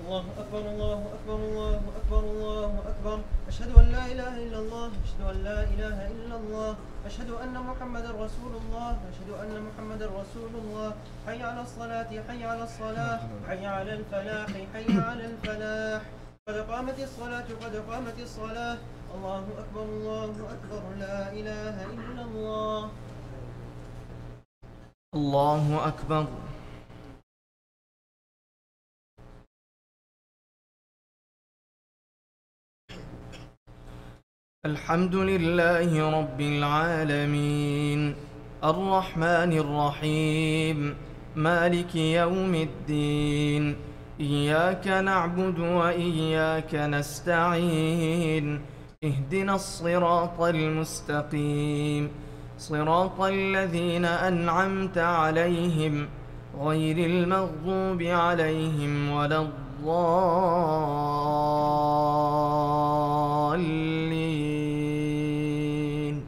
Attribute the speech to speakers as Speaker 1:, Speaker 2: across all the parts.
Speaker 1: الله أكبر الله أكبر الله أكبر الله أكبر. أشهد أن لا إله إلا الله، أشهد أن لا إله إلا الله، أشهد أن محمدا رسول الله، أشهد أن محمدا رسول الله. حي على الصلاة، حي على الصلاة، حي على الفلاح، حي على الفلاح. قد قامت الصلاة، قد قامت الصلاة. الله أكبر الله أكبر، لا إله إلا الله.
Speaker 2: الله أكبر. الحمد لله رب العالمين، الرحمن الرحيم، مالك يوم الدين. إياك نعبد وإياك نستعين، اهدنا الصراط المستقيم، صراط الذين أنعمت عليهم غير المغضوب عليهم ولا الضالين.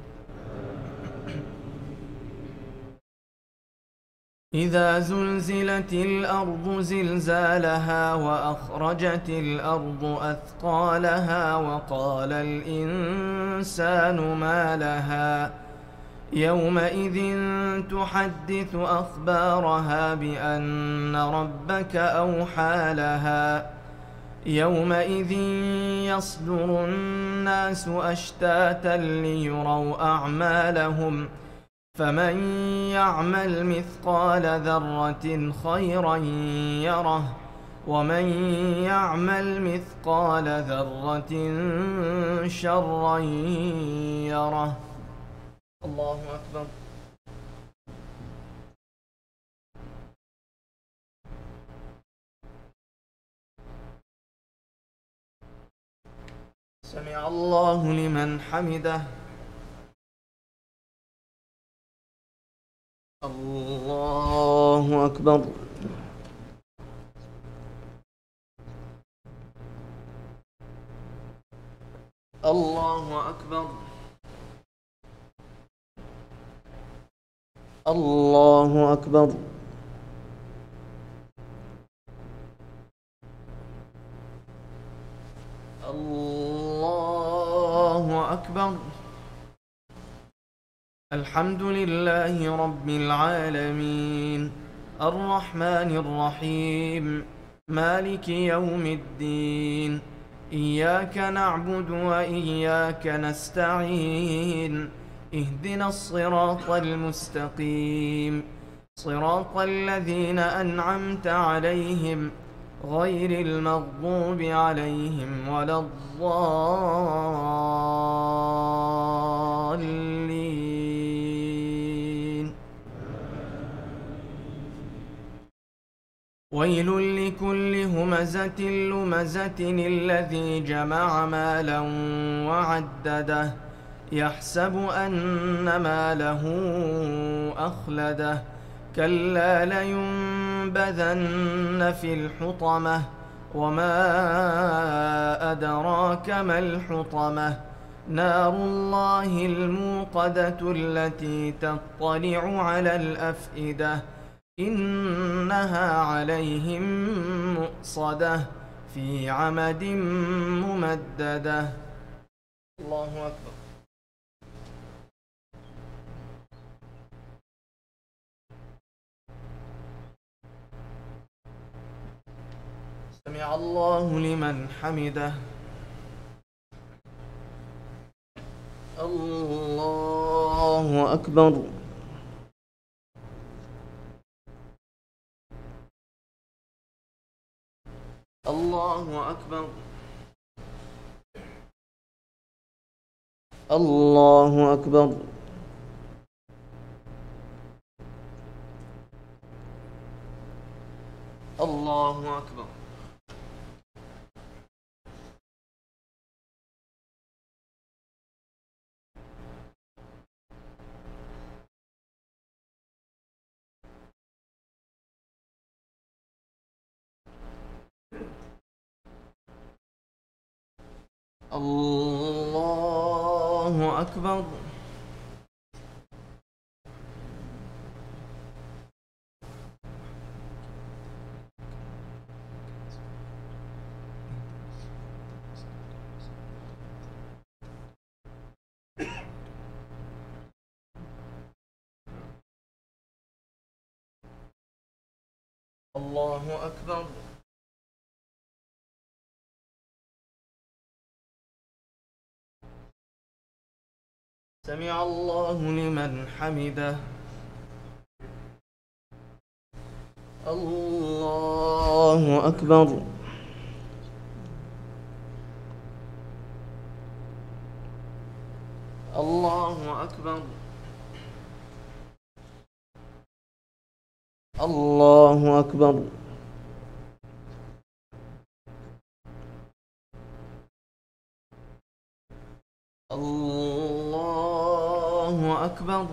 Speaker 2: إذا زلزلت الأرض زلزالها وأخرجت الأرض أثقالها وقال الإنسان ما لها يومئذ تحدث أخبارها بأن ربك أوحى لها. يومئذ يصدر الناس أشتاتا ليروا أعمالهم، فمن يعمل مثقال ذرة خيرا يره، ومن يعمل مثقال ذرة شرا يره. الله أكبر. سمع الله لمن حمده. الله أكبر. الله أكبر. الله أكبر. الله أكبر. الحمد لله رب العالمين، الرحمن الرحيم، مالك يوم الدين. إياك نعبد وإياك نستعين، اهدنا الصراط المستقيم، صراط الذين أنعمت عليهم غير المغضوب عليهم ولا الضالين. ويل لكل همزة لمزة الذي جمع مالا وعدده، يحسب أن ماله أخلده. كلا لينبذن في الحطمة، وما أدراك ما الحطمة. نار الله الموقدة التي تطلع على الأفئدة، إنها عليهم مؤصدة في عمد ممددة. الله أكبر. سمع الله لمن حمده. الله أكبر. الله أكبر. الله أكبر. الله أكبر. الله أكبر. الله أكبر. سمع الله لمن حمده. الله أكبر. الله أكبر. الله أكبر. الله أكبر.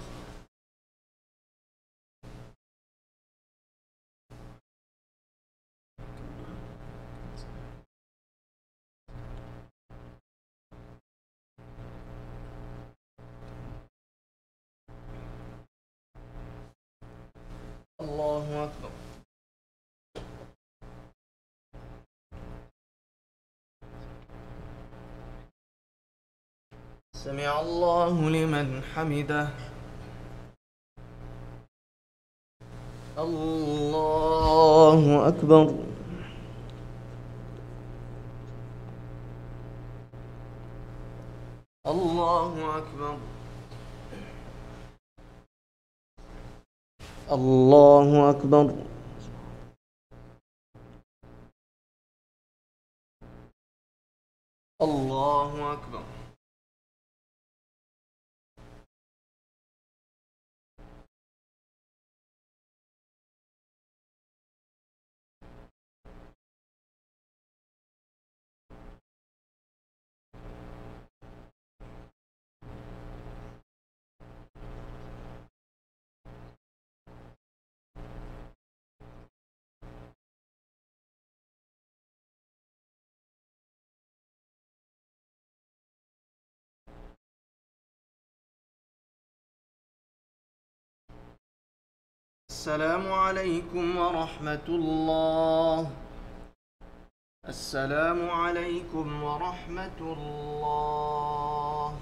Speaker 2: الله أكبر. سمع الله لمن حمده. الله أكبر. الله أكبر. الله أكبر. الله أكبر. السلام عليكم ورحمة الله. السلام عليكم ورحمة الله.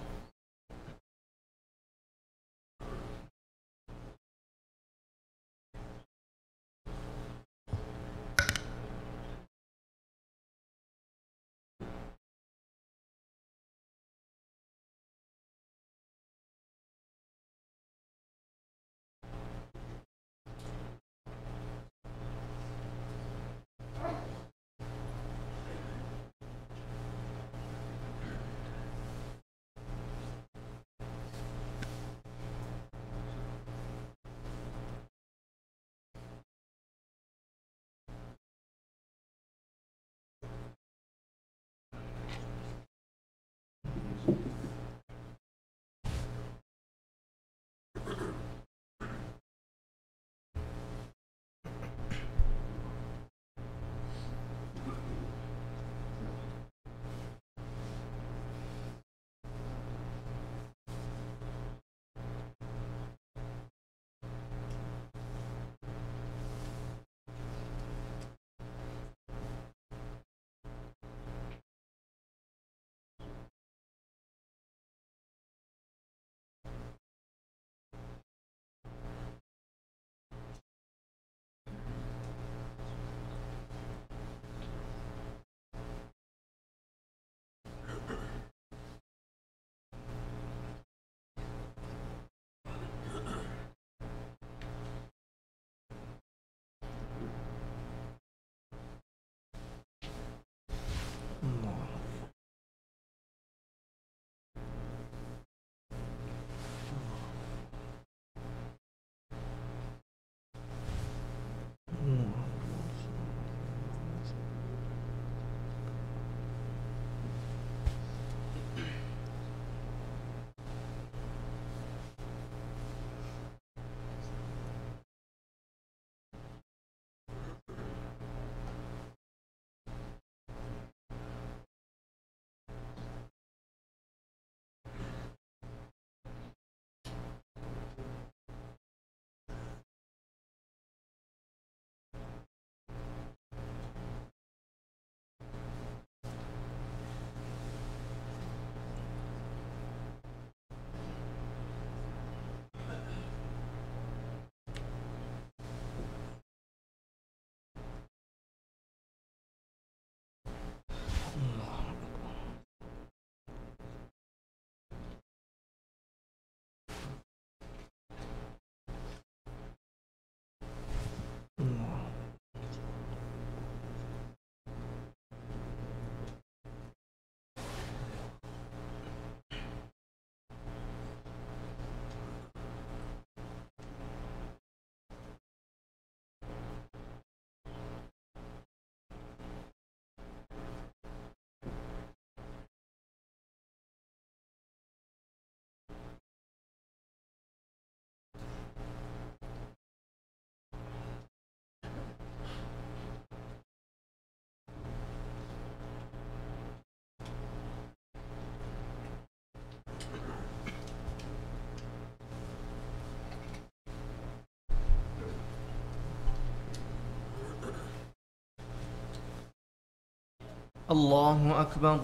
Speaker 2: الله أكبر.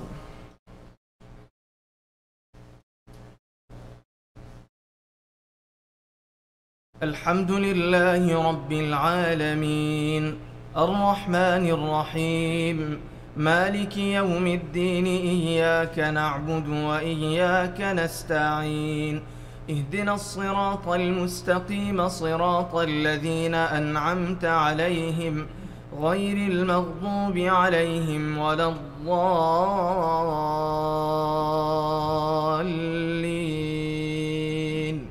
Speaker 2: الحمد لله رب العالمين الرحمن الرحيم مالك يوم الدين إياك نعبد وإياك نستعين اهدنا الصراط المستقيم صراط الذين أنعمت عليهم غير المغضوب عليهم ولا الضالين.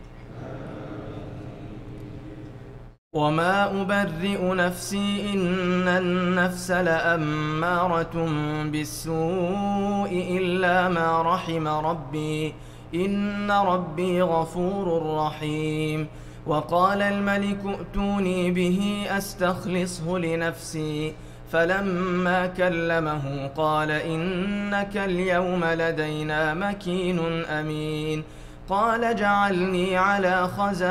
Speaker 2: وما أبرئ نفسي إن النفس لأمارة بالسوء إلا ما رحم ربي إن ربي غفور رحيم. وقال الملك ائتوني به أستخلصه لنفسي فلما كلمه قال إنك اليوم لدينا مكين أمين. قال اجعلني على خزائن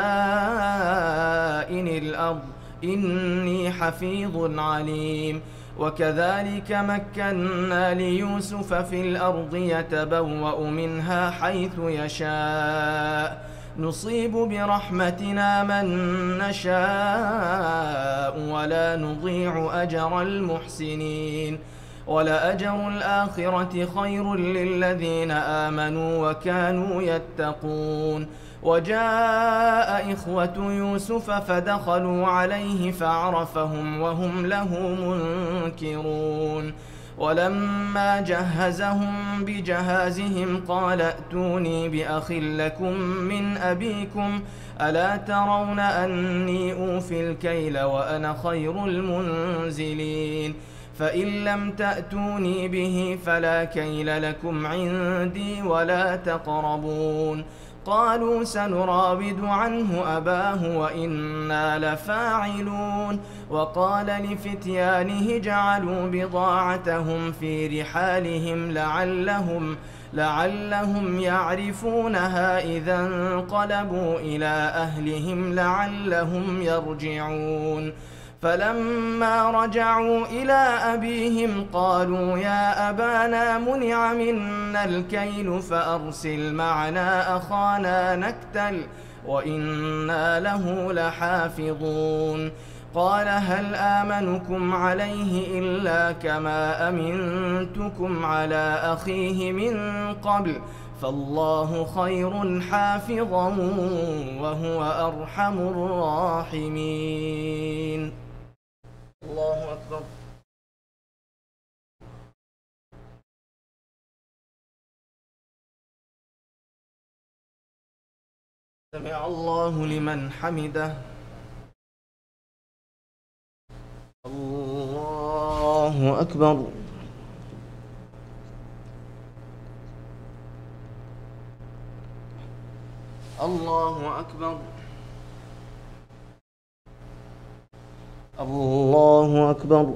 Speaker 2: الأرض إني حفيظ عليم. وكذلك مكنا ليوسف في الأرض يتبوأ منها حيث يشاء نصيب برحمتنا من نشاء ولا نضيع أجر المحسنين. ولأجر الآخرة خير للذين آمنوا وكانوا يتقون. وجاء إخوة يوسف فدخلوا عليه فعرفهم وهم له منكرون. ولما جهزهم بجهازهم قال ائتوني بأخ لكم من أبيكم ألا ترون أني أوفي الكيل وأنا خير المنزلين. فإن لم تأتوني به فلا كيل لكم عندي ولا تقربون. قالوا سنراود عنه أباه وإنا لفاعلون. وقال لفتيانه جعلوا بضاعتهم في رحالهم لعلهم يعرفونها إذا انقلبوا إلى أهلهم لعلهم يرجعون. فلما رجعوا إلى أبيهم قالوا يا أبانا منع منا الكيل فأرسل معنا أخانا نكتل وإنا له لحافظون. قال هل آمنكم عليه إلا كما أمنتكم على أخيه من قبل فالله خير حافظا وهو أرحم الراحمين. الله أكبر. سمع الله لمن حمده. الله أكبر. الله أكبر. الله أكبر.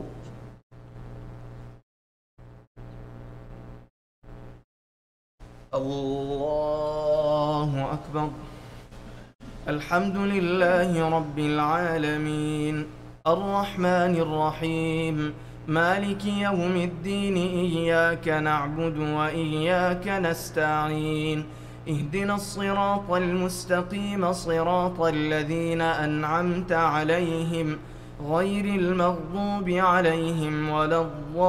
Speaker 2: الله أكبر. الحمد لله رب العالمين الرحمن الرحيم مالك يوم الدين إياك نعبد وإياك نستعين اهدنا الصراط المستقيم صراط الذين أنعمت عليهم غير المغضوب عليهم ولا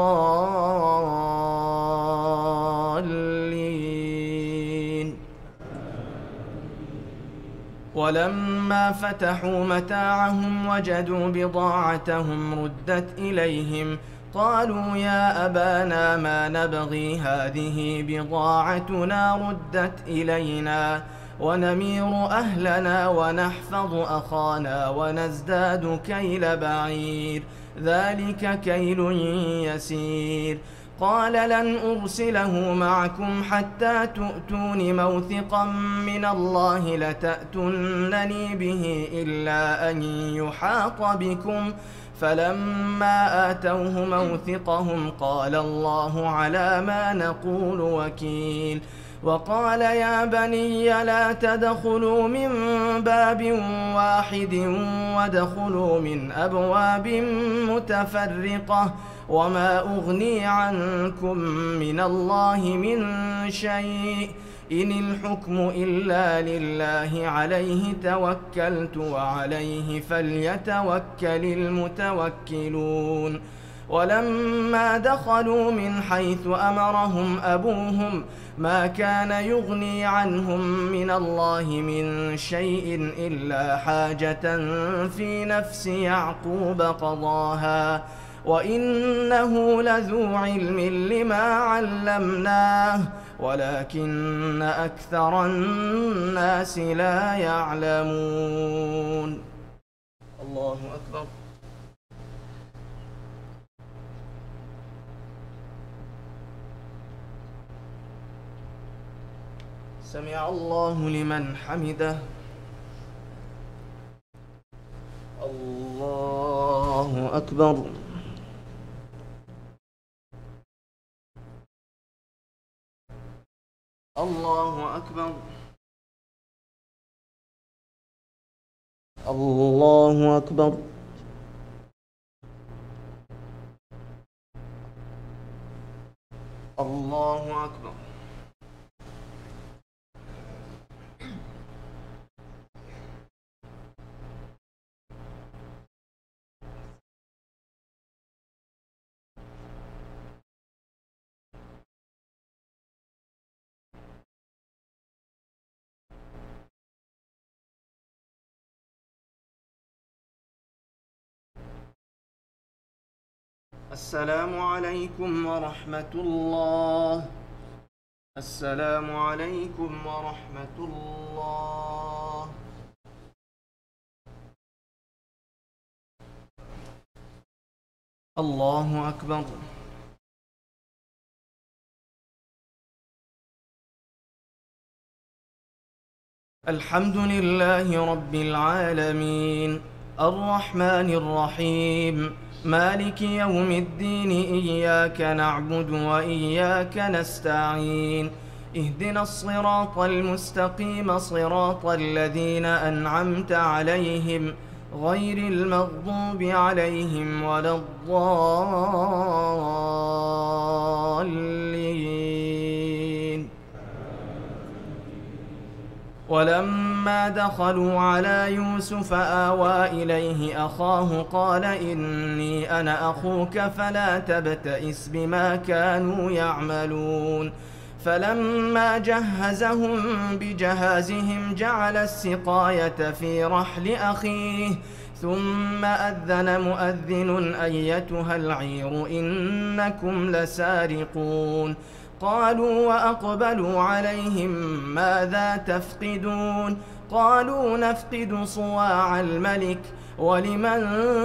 Speaker 2: الضالين. ولما فتحوا متاعهم وجدوا بضاعتهم ردت إليهم قالوا يا أبانا ما نبغي هذه بضاعتنا ردت إلينا ونمير أهلنا ونحفظ أخانا ونزداد كيل بعير ذلك كيل يسير. قال لن أرسله معكم حتى تؤتون موثقا من الله لتأتونني به إلا أن يحاط بكم فلما آتوه موثقهم قال الله على ما نقول وكيل. وقال يا بني لا تدخلوا من باب واحد وادخلوا من أبواب متفرقة وما أغني عنكم من الله من شيء إن الحكم إلا لله عليه توكلت وعليه فليتوكل المتوكلون ولما دخلوا من حيث أمرهم أبوهم ما كان يغني عنهم من الله من شيء إلا حاجة في نفس يعقوب قضاها وإنه لذو علم لما علمناه ولكن أكثر الناس لا يعلمون. الله أكبر. سمع الله لمن حمده. الله أكبر. الله أكبر. الله أكبر. الله أكبر. السلام عليكم ورحمة الله. السلام عليكم ورحمة الله. الله أكبر. الحمد لله رب العالمين الرحمن الرحيم مالك يوم الدين إياك نعبد وإياك نستعين اهدنا الصراط المستقيم صراط الذين أنعمت عليهم غير المغضوب عليهم ولا الضالين. ولما دخلوا على يوسف آوى إليه أخاه قال إني أنا أخوك فلا تبتئس بما كانوا يعملون. فلما جهزهم بجهازهم جعل السقاية في رحل أخيه ثم أذن مؤذن أيتها العير إنكم لسارقون. قالوا وأقبلوا عليهم ماذا تفقدون؟ قالوا نفقد صواع الملك ولمن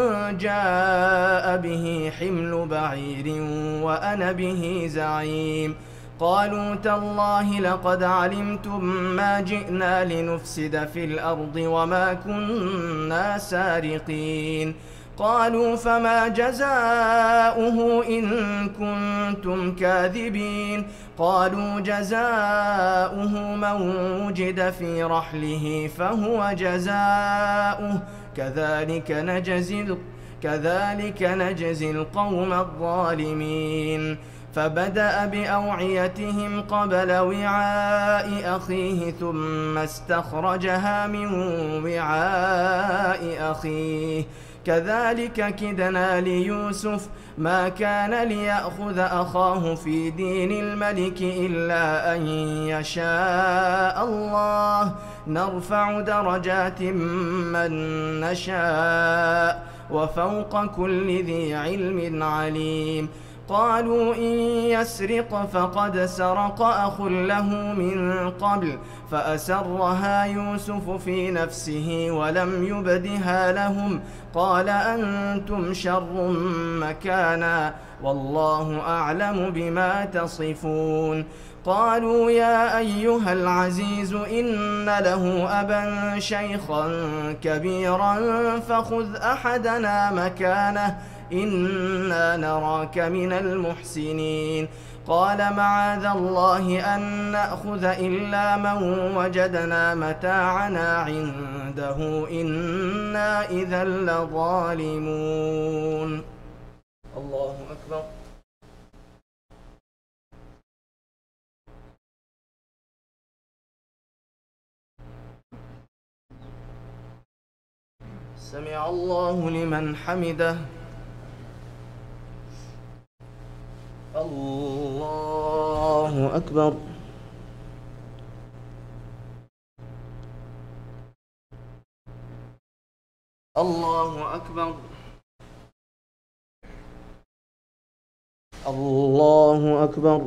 Speaker 2: جاء به حمل بعير وأنا به زعيم. قالوا تالله لقد علمتم ما جئنا لنفسد في الأرض وما كنا سارقين. قالوا فما جزاؤه إن كنتم كاذبين؟ قالوا جزاؤه من وجد في رحله فهو جزاؤه كذلك نجزي القوم الظالمين. فبدأ بأوعيتهم قبل وعاء أخيه ثم استخرجها من وعاء أخيه كذلك كدنا ليوسف ما كان ليأخذ أخاه في دين الملك إلا أن يشاء الله نرفع درجات من نشاء وفوق كل ذي علم عليم. قالوا إن يسرق فقد سرق أخ له من قبل فأسرها يوسف في نفسه ولم يبدها لهم قال أنتم شر مكانا والله أعلم بما تصفون. قالوا يا أيها العزيز إن له أبا شيخا كبيرا فخذ أحدنا مكانه إنا نراك من المحسنين. قال معاذ الله أن نأخذ إلا من وجدنا متاعنا عنده إنا إذا لظالمون. الله أكبر. سمع الله لمن حمده. الله أكبر. الله أكبر. الله أكبر.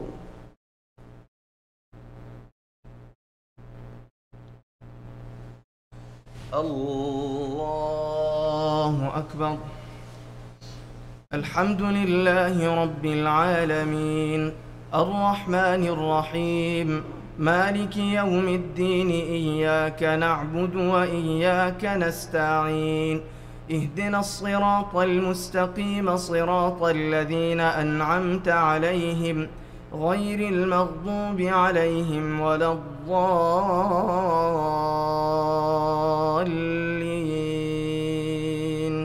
Speaker 2: الله أكبر. الحمد لله رب العالمين الرحمن الرحيم مالك يوم الدين إياك نعبد وإياك نستعين اهدنا الصراط المستقيم صراط الذين أنعمت عليهم غير المغضوب عليهم ولا الضالين.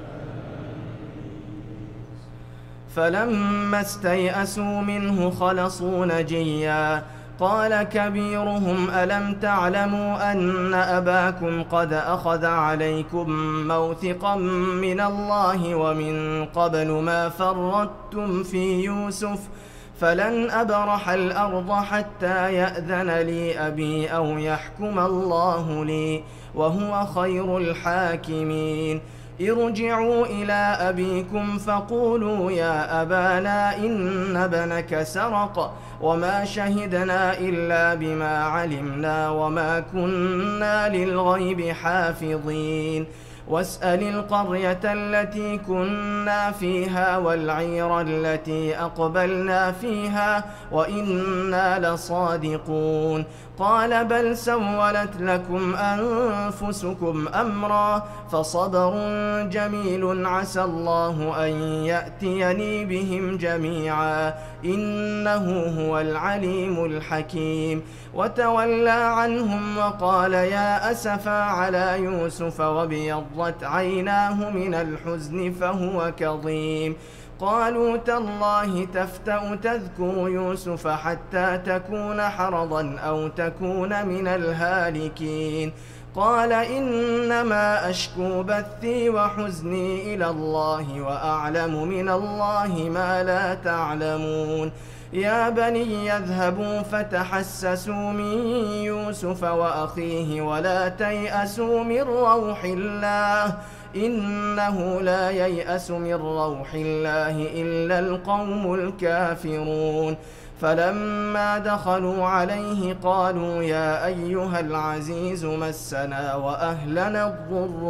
Speaker 2: فلما استيئسوا منه خلصوا نجيا قال كبيرهم ألم تعلموا أن أباكم قد أخذ عليكم موثقا من الله ومن قبل ما فرطتم في يوسف فلن أبرح الأرض حتى يأذن لي أبي أو يحكم الله لي وهو خير الحاكمين. ارجعوا إلى أبيكم فقولوا يا أبانا إن ابنك سرق وما شهدنا إلا بما علمنا وما كنا للغيب حافظين. واسأل القرية التي كنا فيها والعير التي أقبلنا فيها وإنا لصادقون. قال بل سولت لكم أنفسكم أمرا فصبر جميل عسى الله أن يأتيني بهم جميعا إنه هو العليم الحكيم. وتولى عنهم وقال يا أسفا على يوسف وابيضت عيناه من الحزن فهو كظيم. قالوا تالله تفتأ تذكر يوسف حتى تكون حرضا أو تكون من الهالكين. قال إنما أشكو بثي وحزني إلى الله وأعلم من الله ما لا تعلمون. يا بني يذهبوا فتحسسوا من يوسف وأخيه ولا تيأسوا من روح الله إنه لا ييأس من روح الله إلا القوم الكافرون. فلما دخلوا عليه قالوا يا أيها العزيز مسنا وأهلنا الضر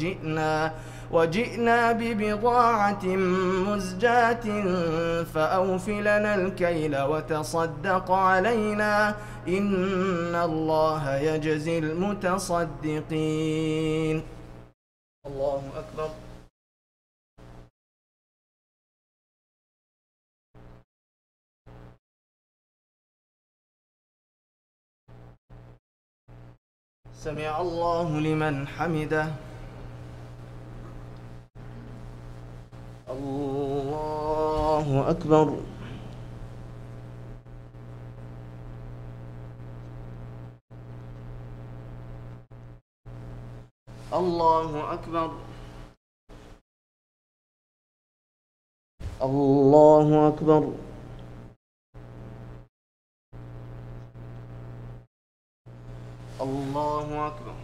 Speaker 2: وجئنا ببضاعة مزجاة فأوف لنا الكيل وتصدق علينا إن الله يجزي المتصدقين. الله أكبر. سمع الله لمن حمده. الله أكبر. الله أكبر. الله أكبر. الله أكبر.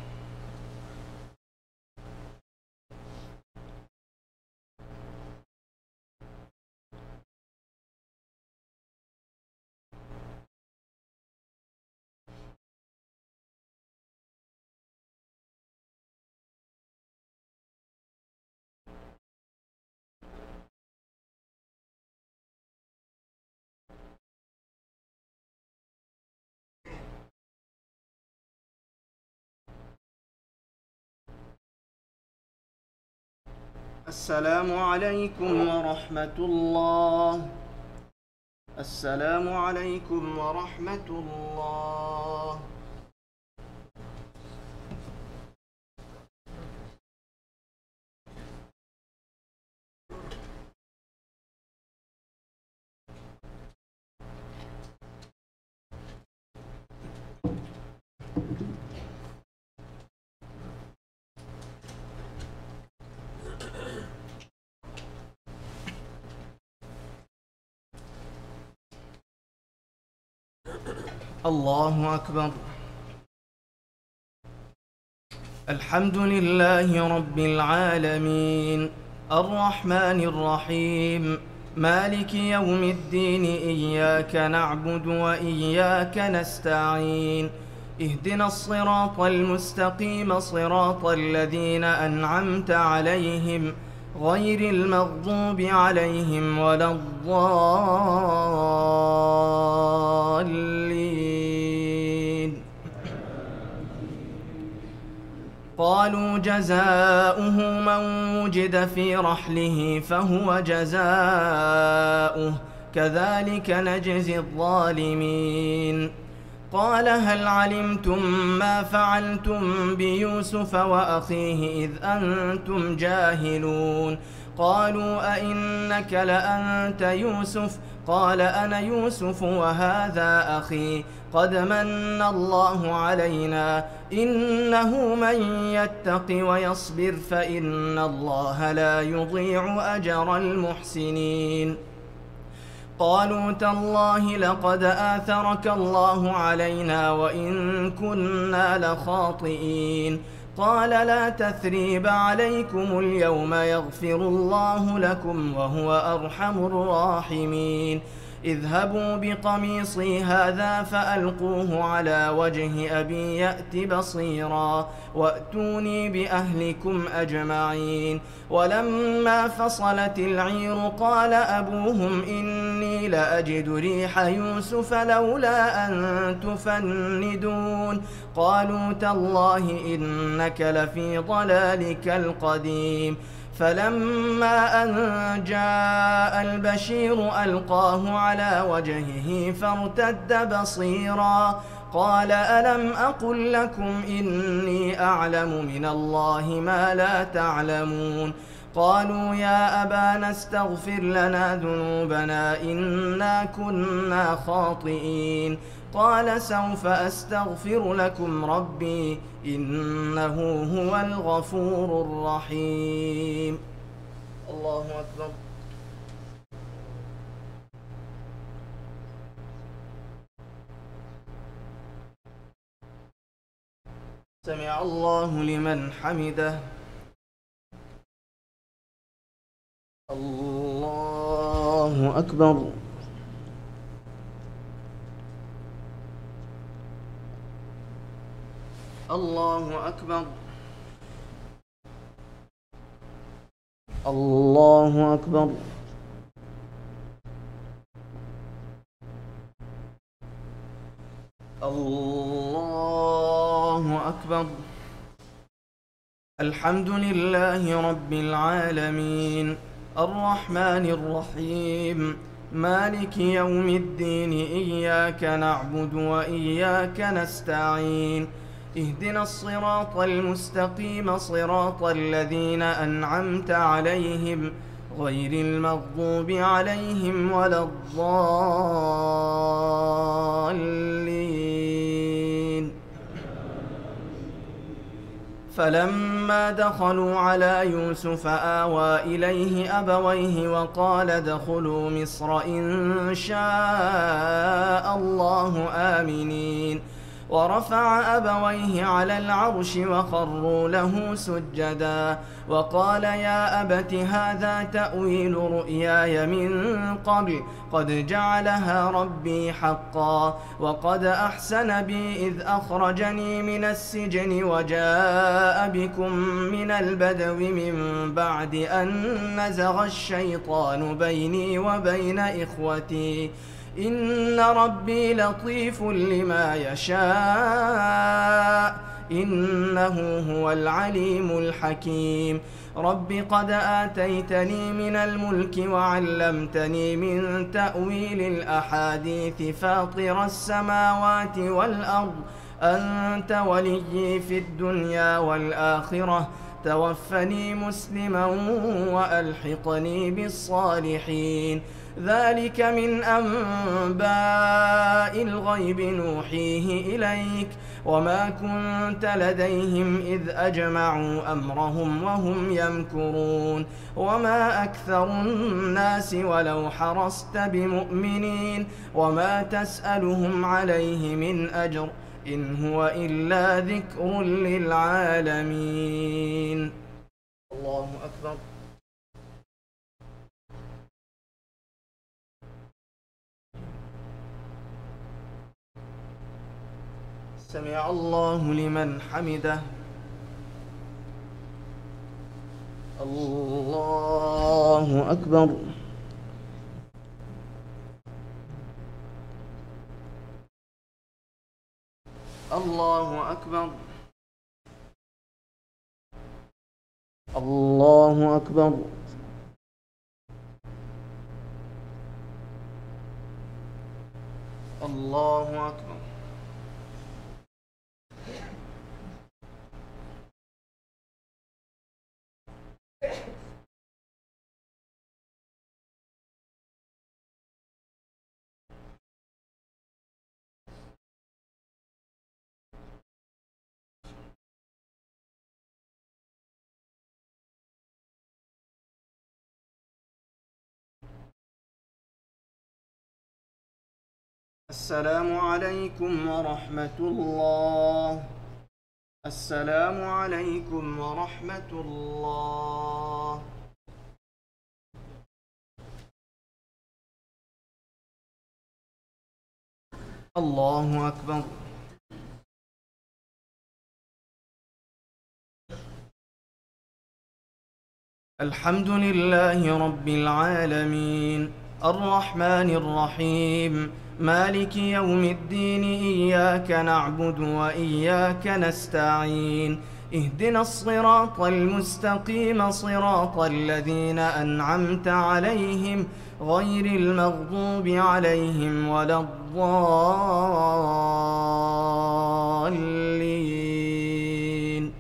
Speaker 2: السلام عليكم ورحمة الله. السلام عليكم ورحمة الله. الله أكبر. الحمد لله رب العالمين الرحمن الرحيم مالك يوم الدين، إياك نعبد وإياك نستعين، اهدنا الصراط المستقيم صراط الذين أنعمت عليهم غير المغضوب عليهم ولا الضالين. قالوا جزاؤه من وجد في رحله فهو جزاؤه كذلك نجزي الظالمين. قال هل علمتم ما فعلتم بيوسف وأخيه إذ أنتم جاهلون؟ قالوا أئنك لأنت يوسف؟ قال أنا يوسف وهذا أخي، قد من الله علينا، إنه من يتق ويصبر فإن الله لا يضيع أجر المحسنين. قالوا تالله لقد آثرك الله علينا وإن كنا لخاطئين. قال لا تثريب عليكم اليوم يغفر الله لكم وهو أرحم الراحمين. اذهبوا بقميصي هذا فألقوه على وجه أبي يأت بصيرا وأتوني بأهلكم أجمعين. ولما فصلت العير قال أبوهم إني لأجد ريح يوسف لولا أن تفندون. قالوا تالله إنك لفي ضلالك القديم. فلما أن جاء البشير ألقاه على وجهه فارتد بصيرا قال ألم أقل لكم إني أعلم من الله ما لا تعلمون. قالوا يا أبانا استغفر لنا ذنوبنا إنا كنا خاطئين. قال سوف أستغفر لكم ربي إنه هو الغفور الرحيم. الله أكبر. سمع الله لمن حمده. الله أكبر. الله أكبر. الله أكبر. الله أكبر. الحمد لله رب العالمين الرحمن الرحيم مالك يوم الدين، إياك نعبد وإياك نستعين، اهدنا الصراط المستقيم صراط الذين أنعمت عليهم غير المغضوب عليهم ولا الضالين. فلما دخلوا على يوسف آوى إليه أبويه وقال ادخلوا مصر إن شاء الله آمنين. ورفع أبويه على العرش وخروا له سجدا وقال يا أبت هذا تأويل رؤياي من قبل قد جعلها ربي حقا وقد أحسن بي إذ أخرجني من السجن وجاء بكم من البدو من بعد أن نزغ الشيطان بيني وبين إخوتي إن ربي لطيف لما يشاء إنه هو العليم الحكيم رب قد آتيتني من الملك وعلمتني من تأويل الأحاديث فاطر السماوات والأرض أنت وليي في الدنيا والآخرة توفني مسلما وألحقني بالصالحين ذلك من أنباء الغيب نوحيه إليك وما كنت لديهم إذ أجمعوا أمرهم وهم يمكرون وما أكثر الناس ولو حرصت بمؤمنين وما تسألهم عليه من أجر إن هو إلا ذكر للعالمين. الله أكبر. سمع الله لمن حمده. الله أكبر. الله أكبر. الله أكبر. الله أكبر. السلام عليكم ورحمة الله. السلام عليكم ورحمة الله. الله أكبر. الحمد لله رب العالمين الرحمن الرحيم مالك يوم الدين إياك نعبد وإياك نستعين اهدنا الصراط المستقيم صراط الذين أنعمت عليهم غير المغضوب عليهم ولا الضالين.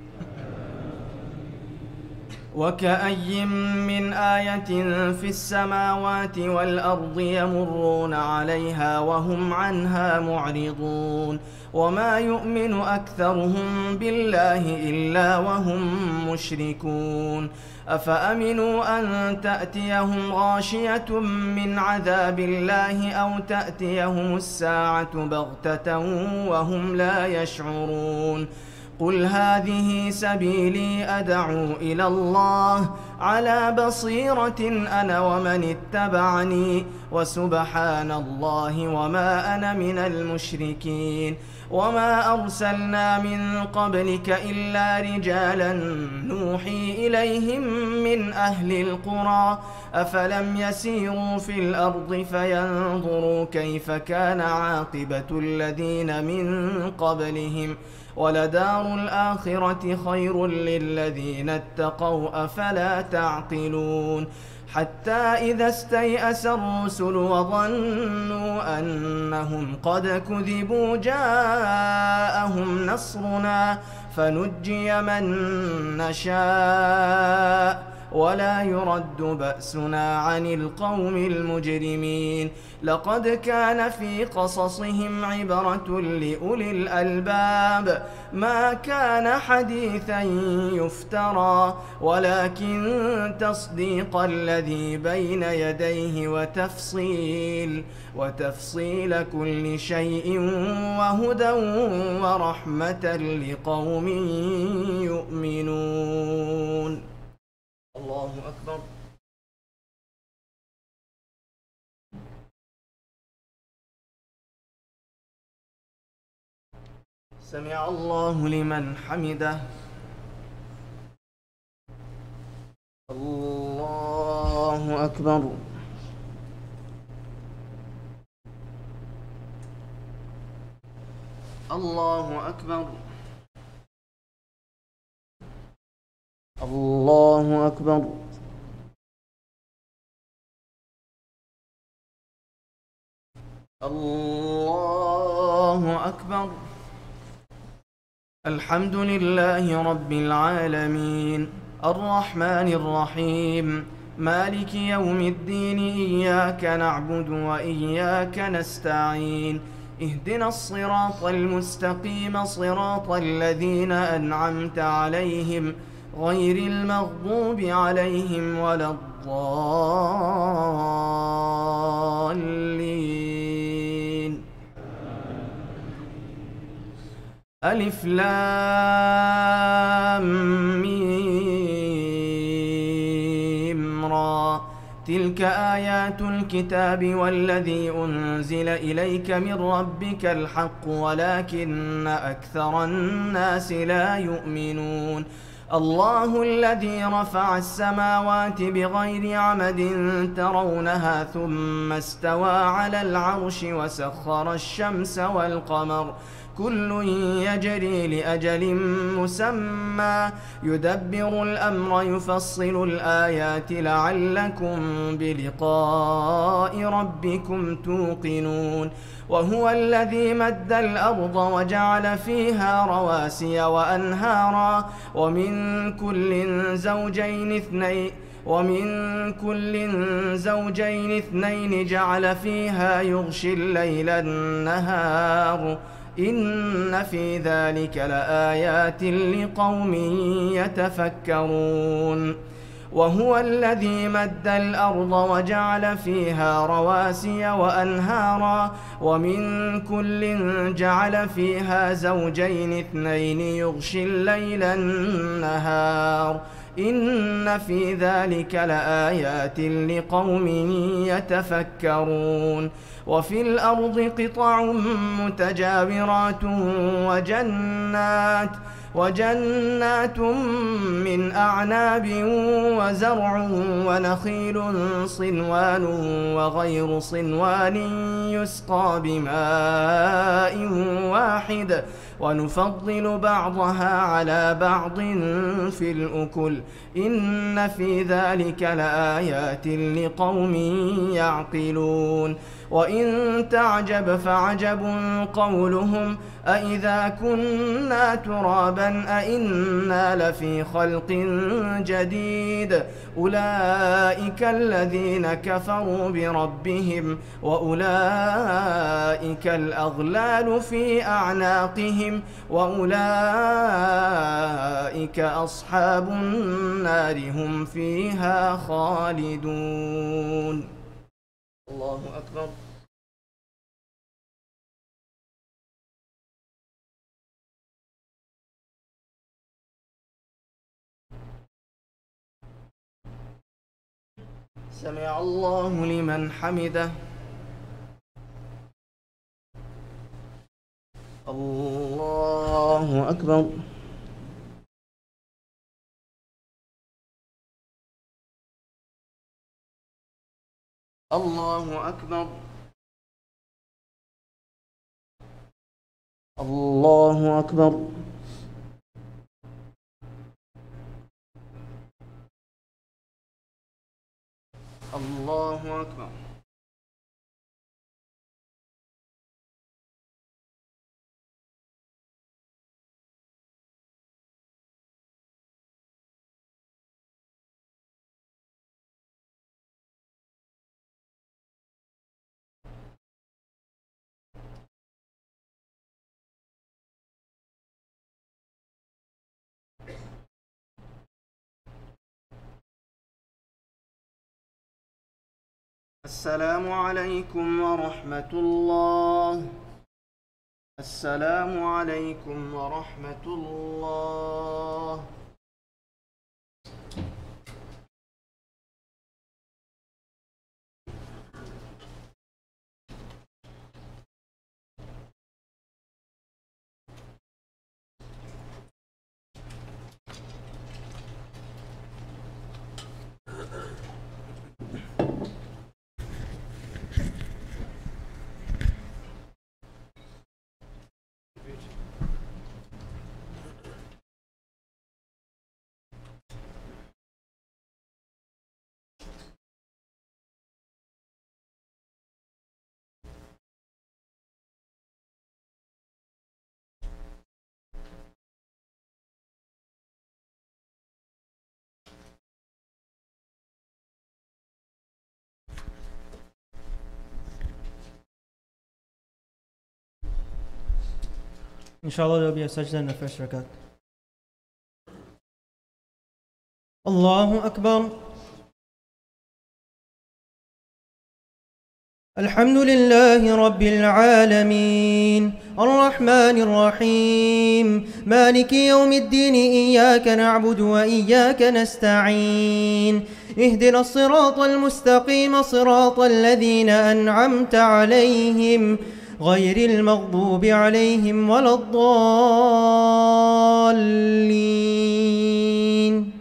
Speaker 2: وكأي من آية في السماوات والأرض يمرون عليها وهم عنها معرضون وما يؤمن أكثرهم بالله إلا وهم مشركون أفأمنوا أن تأتيهم غاشية من عذاب الله أو تأتيهم الساعة بغتة وهم لا يشعرون قل هذه سبيلي أدعو إلى الله على بصيرة أنا ومن اتبعني وسبحان الله وما أنا من المشركين وما أرسلنا من قبلك إلا رجالا نوحي إليهم من أهل القرى أفلم يسيروا في الأرض فينظروا كيف كان عاقبة الذين من قبلهم ولدار الآخرة خير للذين اتقوا أفلا تعقلون حتى إذا استيأس الرسل وظنوا أنهم قد كذبوا جاءهم نصرنا فنجي من نشاء ولا يرد بأسنا عن القوم المجرمين لقد كان في قصصهم عبرة لأولي الألباب ما كان حديثا يفترى ولكن تصديق الذي بين يديه وتفصيل كل شيء وهدى ورحمة لقوم يؤمنون. الله أكبر. سمع الله لمن حمده. الله أكبر. الله أكبر. أكبر. الله أكبر. الحمد لله رب العالمين الرحمن الرحيم مالك يوم الدين إياك نعبد وإياك نستعين اهدنا الصراط المستقيم صراط الذين أنعمت عليهم غير المغضوب عليهم ولا الضالين. ألف لام ميم را تلك آيات الكتاب والذي أنزل إليك من ربك الحق ولكن أكثر الناس لا يؤمنون. الله الذي رفع السماوات بغير عمد ترونها ثم استوى على العرش وسخر الشمس والقمر كل يجري لأجل مسمى يدبر الأمر يفصل الآيات لعلكم بلقاء ربكم توقنون. وهو الذي مد الأرض وجعل فيها رواسي وأنهارا ومن كل زوجين اثنين جعل فيها يغشي الليل النهار إن في ذلك لآيات لقوم يتفكرون. وهو الذي مد الأرض وجعل فيها رواسي وأنهارا ومن كل جعل فيها زوجين اثنين يغشي الليل النهار إن في ذلك لآيات لقوم يتفكرون. وفي الأرض قطع متجاورات وجنات من أعناب وزرع ونخيل صنوان وغير صنوان يسقى بماء واحد ونفضل بعضها على بعض في الأكل إن في ذلك لآيات لقوم يعقلون. وإن تعجب فعجب قولهم أإذا كنا ترابا أإنا لفي خلق جديد أولئك الذين كفروا بربهم وأولئك الأغلال في أعناقهم وأولئك أصحاب النار هم فيها خالدون. الله أكبر. سمع الله لمن حمده. الله أكبر. الله أكبر. الله أكبر. الله أكبر. السلام عليكم ورحمة الله. السلام عليكم ورحمة الله.
Speaker 1: Inshallah, there will be a sajda in the first rakat. Allahu Akbar. الحمد لله رب العالمين الرحمن الرحيم مالك يوم الدين إياك نعبد وإياك نستعين اهدنا الصراط المستقيم صراط الذين أنعمت عليهم غير المغضوب عليهم ولا الضالين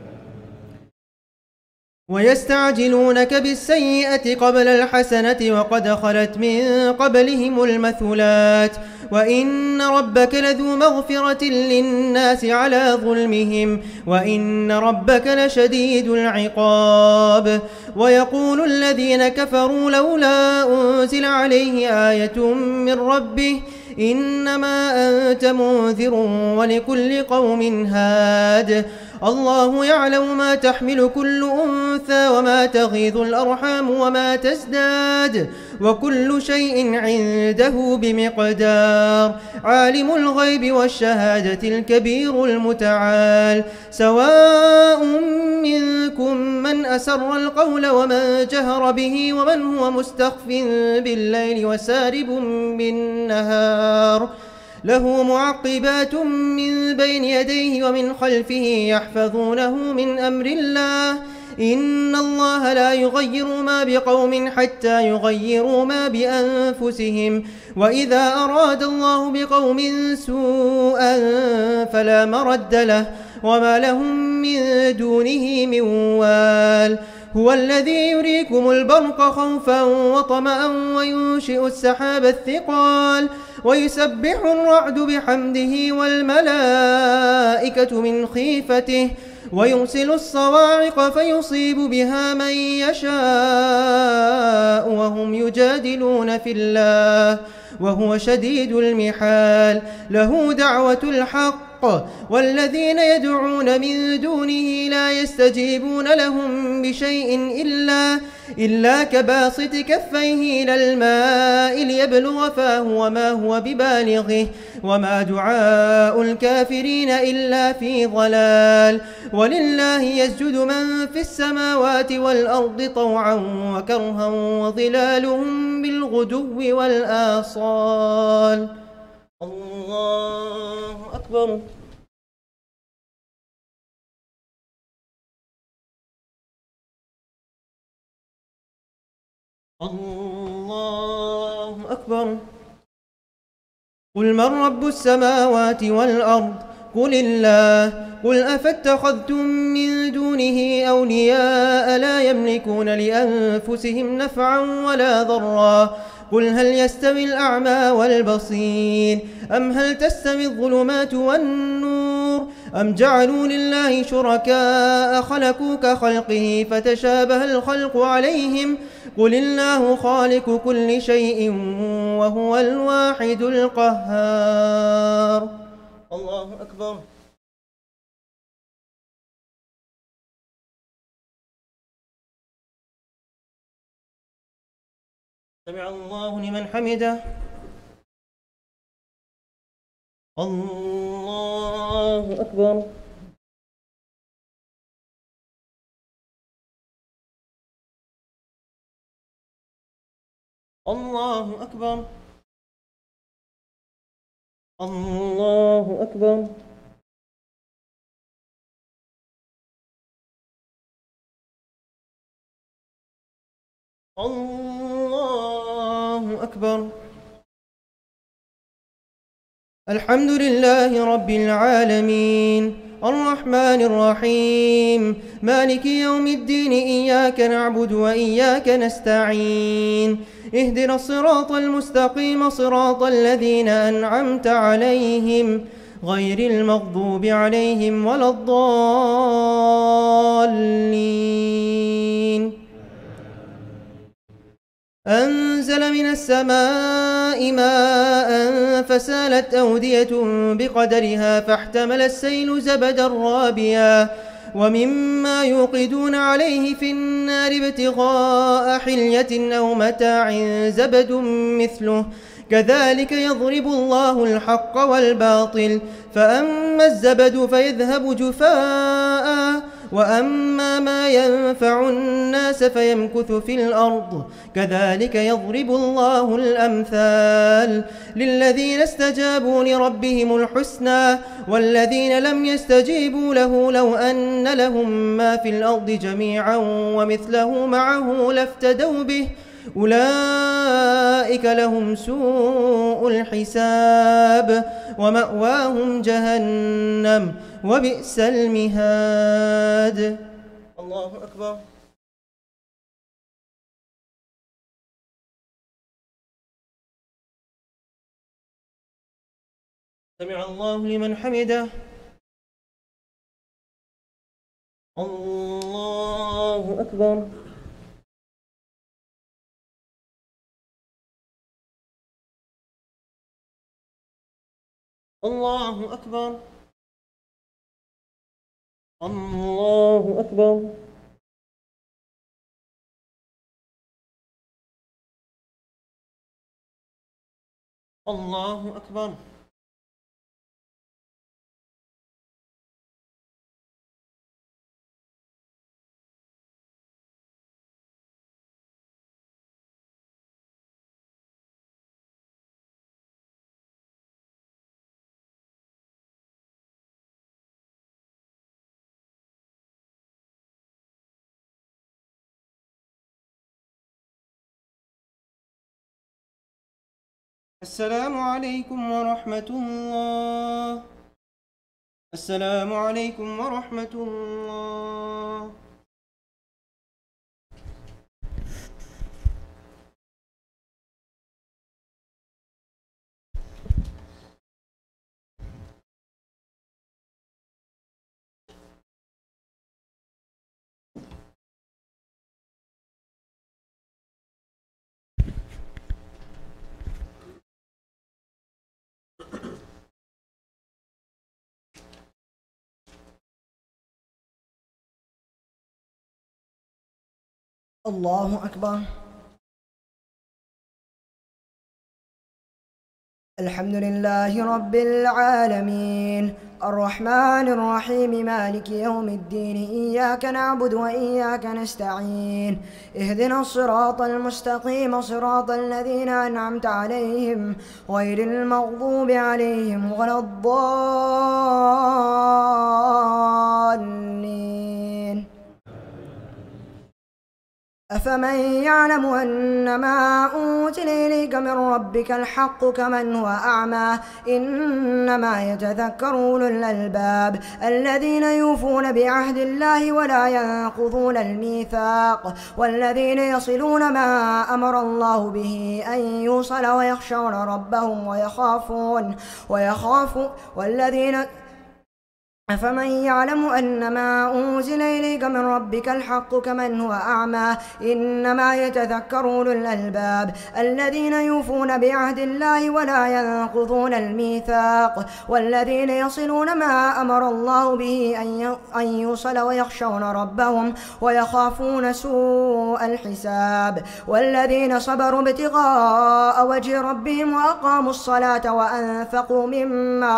Speaker 1: ويستعجلونك بالسيئة قبل الحسنة وقد خلت من قبلهم المثلات وإن ربك لذو مغفرة للناس على ظلمهم وإن ربك لشديد العقاب ويقول الذين كفروا لولا أنزل عليه آية من ربه إنما أنت منذر ولكل قوم هاد الله يعلم ما تحمل كل أنثى وما تغيض الأرحام وما تزداد وكل شيء عنده بمقدار عالم الغيب والشهادة الكبير المتعال سواء منكم من أسر القول ومن جهر به ومن هو مستخف بالليل وسارب بالنهار له معقبات من بين يديه ومن خلفه يحفظونه من أمر الله إن الله لا يغير ما بقوم حتى يغيروا ما بأنفسهم وإذا أراد الله بقوم سوءا فلا مرد له وما لهم من دونه من وال هو الذي يريكم البرق خوفا وطمعا وينشئ السحاب الثقال ويسبح الرعد بحمده والملائكة من خيفته ويرسل الصواعق فيصيب بها من يشاء وهم يجادلون في الله وهو شديد المحال له دعوة الحق والذين يدعون من دونه لا يستجيبون لهم بشيء إلا كباسط كفيه إلى الماء ليبلغ فاه وما هو ببالغه وما دعاء الكافرين إلا في ضلال ولله يسجد من في السماوات والأرض طوعا وكرها وظلالهم بالغدو والآصال الله أكبر الله أكبر قل من رب السماوات والأرض قل الله قل أفاتخذتم من دونه أولياء لا يملكون لأنفسهم نفعا ولا ضرا قل هل يستوي الأعمى والبصير أم هل تستوي الظلمات والنور أم جعلوا لله شركاء خلقوا كخلقه فتشابه الخلق عليهم قل الله خالق كل شيء وهو الواحد القهار الله أكبر سمع الله لمن حمده الله أكبر الله أكبر الله أكبر الله أكبر الحمد لله رب العالمين الرحمن الرحيم مالك يوم الدين إياك نعبد وإياك نستعين اهدنا الصراط المستقيم صراط الذين أنعمت عليهم غير المغضوب عليهم ولا الضالين أنزل من السماء ماء فسالت أودية بقدرها فاحتمل السيل زبدا رابيا ومما يوقدون عليه في النار ابتغاء حلية أو متاع زبد مثله كذلك يضرب الله الحق والباطل فأما الزبد فيذهب جفاء وأما ما ينفع الناس فيمكث في الأرض كذلك يضرب الله الأمثال للذين استجابوا لربهم الحسنى والذين لم يستجيبوا له لو أن لهم ما في الأرض جميعا ومثله معه لافتدوا به أولئك لهم سوء الحساب ومأواهم جهنم وبئس المهاد. الله أكبر. سمع الله لمن حمده. الله أكبر. الله أكبر. الله أكبر. الله أكبر. السلام عليكم ورحمة الله. السلام عليكم ورحمة الله.
Speaker 3: الله أكبر. الحمد لله رب العالمين الرحمن الرحيم مالك يوم الدين إياك نعبد وإياك نستعين اهدنا الصراط المستقيم صراط الذين أنعمت عليهم غير المغضوب عليهم ولا الضالين. أفمن يعلم أنما أنزل إليك من ربك الحق كمن هو أعمى إنما يتذكر أولو الألباب الذين يوفون بعهد الله ولا ينقضون الميثاق والذين يصلون ما أمر الله به أن يوصل ويخشون ربهم ويخافون والذين أفمن يعلم أنما أنزل إليك من ربك الحق كمن هو أعمى إنما يتذكر أولو الألباب الذين يوفون بعهد الله ولا ينقضون الميثاق والذين يصلون ما أمر الله به أن يوصل ويخشون ربهم ويخافون سوء الحساب والذين صبروا ابتغاء وجه ربهم وأقاموا الصلاة وأنفقوا مما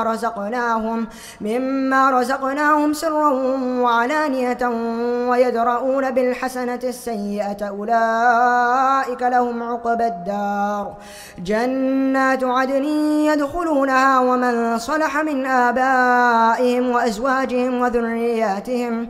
Speaker 3: رزقناهم سرا وعلانية ويدرؤون بالحسنة السيئة أولئك لهم عقبى الدار جنات عدن يدخلونها ومن صلح من آبائهم وأزواجهم وذرياتهم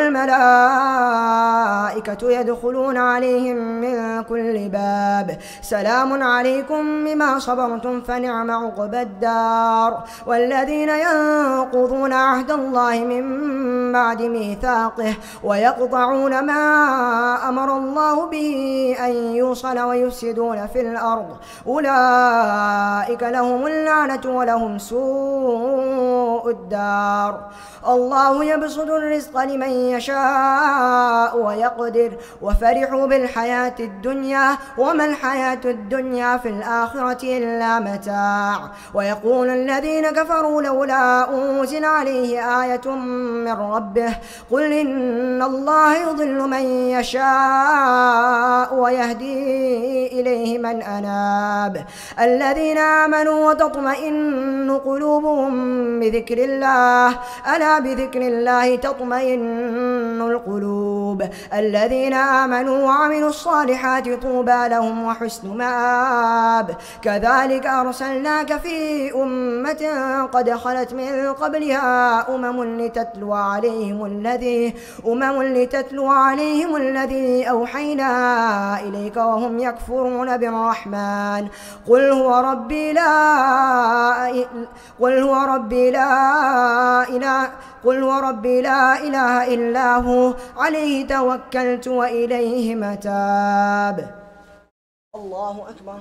Speaker 3: والملائكة يدخلون عليهم من كل باب سلام عليكم بما صبرتم فنعم عقبى الدار. والذين ينقضون عهد الله من بعد ميثاقه ويقطعون ما أمر الله به أن يوصل ويفسدون في الأرض أولئك لهم اللعنة ولهم سوء الدار. الله يبسط الرزق لمن يشاء ويقدر وفرحوا بالحياة الدنيا وما الحياة الدنيا في الآخرة إلا متاع. ويقول الذين كفروا لولا أنزل عليه آية من ربه قل إن الله يضل من يشاء ويهدي إليه من أناب الذين آمنوا وتطمئن قلوبهم بذكر الله ألا بذكر الله تطمئن القلوب الذين آمنوا وعملوا الصالحات طوبى لهم وحسن مآب كذلك أرسلناك في أمة قد خلت من قبلها أمم لتتلو عليهم الذي أوحينا إليك وهم يكفرون بالرحمن قل هو ربي لا إله إلا هو عليه توكلت وإليه متاب. الله أكبر.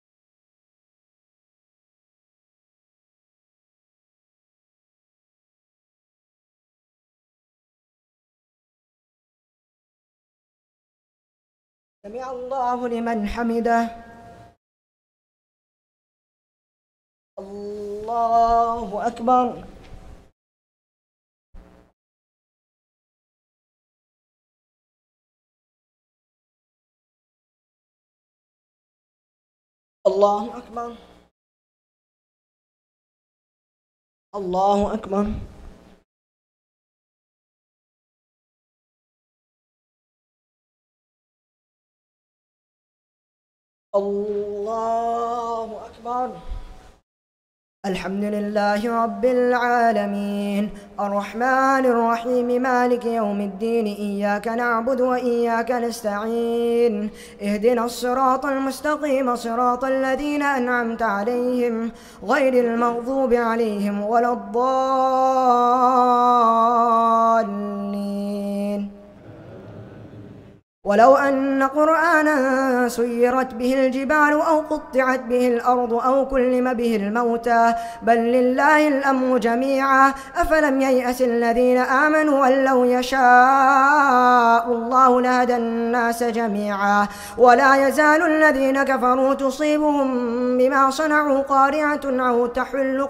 Speaker 3: سمع الله لمن حمده. الله أكبر. الله أكبر. الله أكبر. الله أكبر. الحمد لله رب العالمين الرحمن الرحيم مالك يوم الدين إياك نعبد وإياك نستعين اهدنا الصراط المستقيم صراط الذين أنعمت عليهم غير المغضوب عليهم ولا الضالين ولو أن قرآنا سيرت به الجبال أو قطعت به الأرض أو كلم به الموتى بل لله الأمر جميعا أفلم ييأس الذين آمنوا أن لو يشاء الله لهدى الناس جميعا ولا يزال الذين كفروا تصيبهم بما صنعوا قارعة أو تحل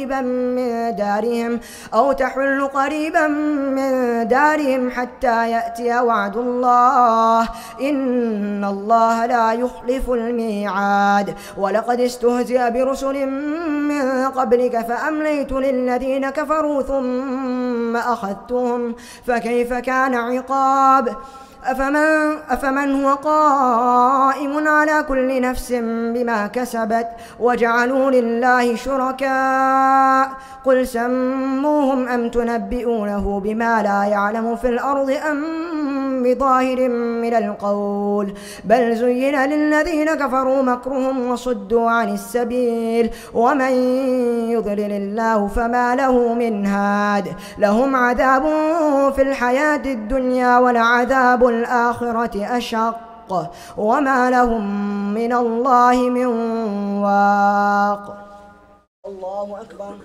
Speaker 3: قريبا من دارهم حتى يأتي وعد الله إن الله لا يخلف الميعاد ولقد استهزئ برسل من قبلك فأمليت للذين كفروا ثم أخذتهم فكيف كان عقاب أفمن هو قائم على كل نفس بما كسبت وجعلوا لله شركاء قل سموهم أم تنبئونه بما لا يعلم في الأرض أم بظاهر من القول بل زين للذين كفروا مكرهم وصدوا عن السبيل ومن يضلل الله فما له من هاد لهم عذاب في الحياة الدنيا ولعذاب الآخرة أشق وما لهم من الله من واق. الله أكبر.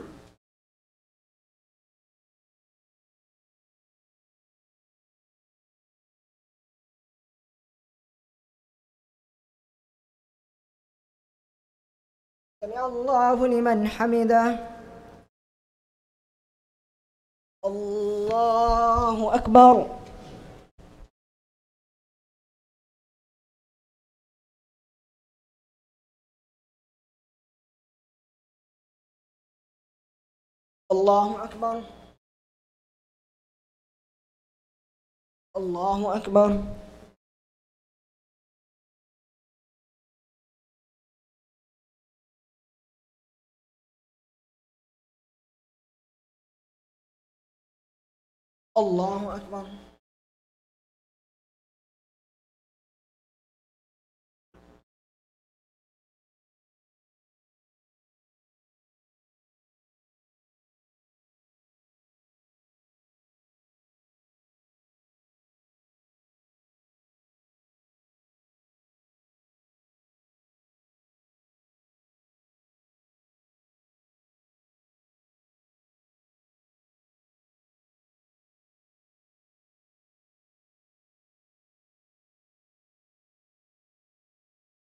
Speaker 3: سمع الله لمن حمده. الله أكبر. الله أكبر. الله أكبر. الله أكبر.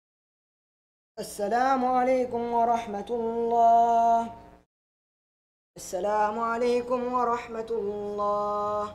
Speaker 3: السلام عليكم ورحمة الله. السلام عليكم ورحمة الله.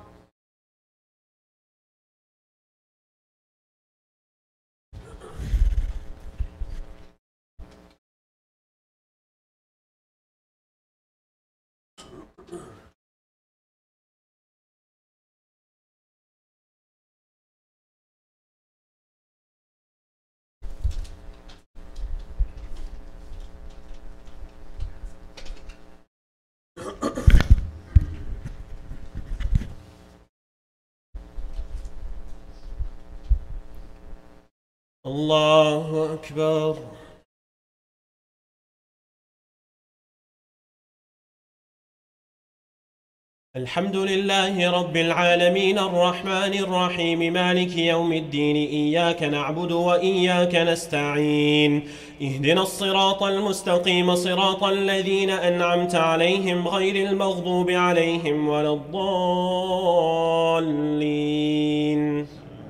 Speaker 4: الله أكبر. الحمد لله رب العالمين الرحمن الرحيم مالك يوم الدين إياك نعبد وإياك نستعين اهدنا الصراط المستقيم صراط الذين أنعمت عليهم غير المغضوب عليهم ولا الضالين.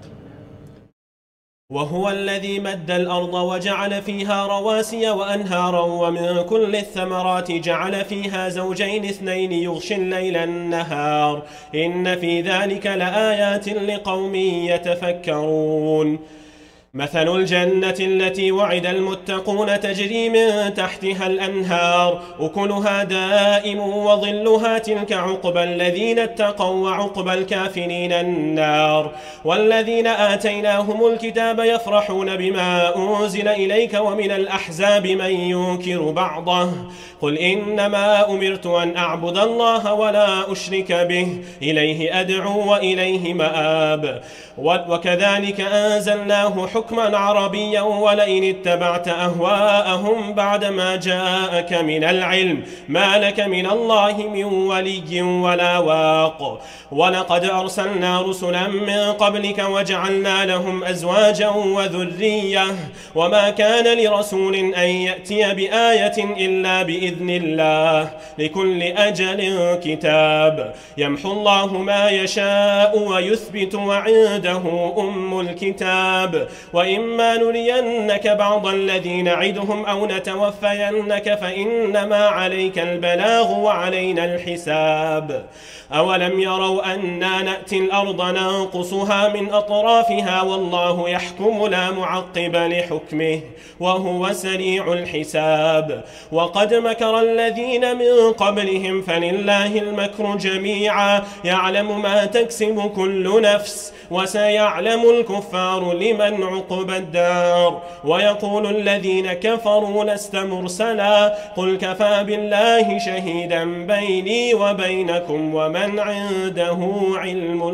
Speaker 4: وهو الذي مد الأرض وجعل فيها رواسي وأنهارا ومن كل الثمرات جعل فيها زوجين اثنين يغشي الليل النهار إن في ذلك لآيات لقوم يتفكرون. مثل الجنة التي وعد المتقون تجري من تحتها الأنهار أكلها دائم وظلها تلك عقبى الذين اتقوا وعقبى الكافرين النار. والذين آتيناهم الكتاب يفرحون بما أنزل إليك ومن الأحزاب من ينكر بعضه قل إنما أمرت أن أعبد الله ولا أشرك به إليه أدعو وإليه مآب. وكذلك أنزلناه حكما عربيا ولئن اتبعت أهواءهم بعدما جاءك من العلم ما لك من الله من ولي ولا واق. ولقد أرسلنا رسلا من قبلك وجعلنا لهم أزواجا وذرية وما كان لرسول أن يأتي بآية إلا بإذن الله لكل أجل كتاب يمحو الله ما يشاء ويثبت وعنده أم الكتاب. وإما نرينك بعض الذي نعدهم أو نتوفينك فإنما عليك البلاغ وعلينا الحساب. أولم يروا أنا نأتي الأرض ننقصها من أطرافها والله يحكم لا معقب لحكمه وهو سريع الحساب. وقد مكر الذين من قبلهم فلله المكر جميعا يعلم ما تكسب كل نفس وسيعلم الكفار لمن عقبى الدار. ويقول الذين كفروا لست مرسلا قل كفى بالله شهيدا بيني وبينكم ومن عنده علم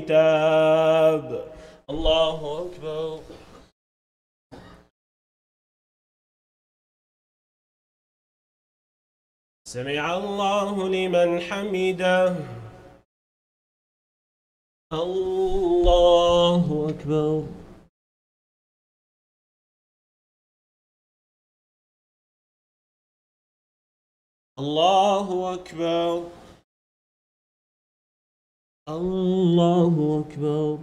Speaker 4: الكتاب. الله أكبر. سمع الله لمن حمده. الله أكبر. الله أكبر. الله أكبر.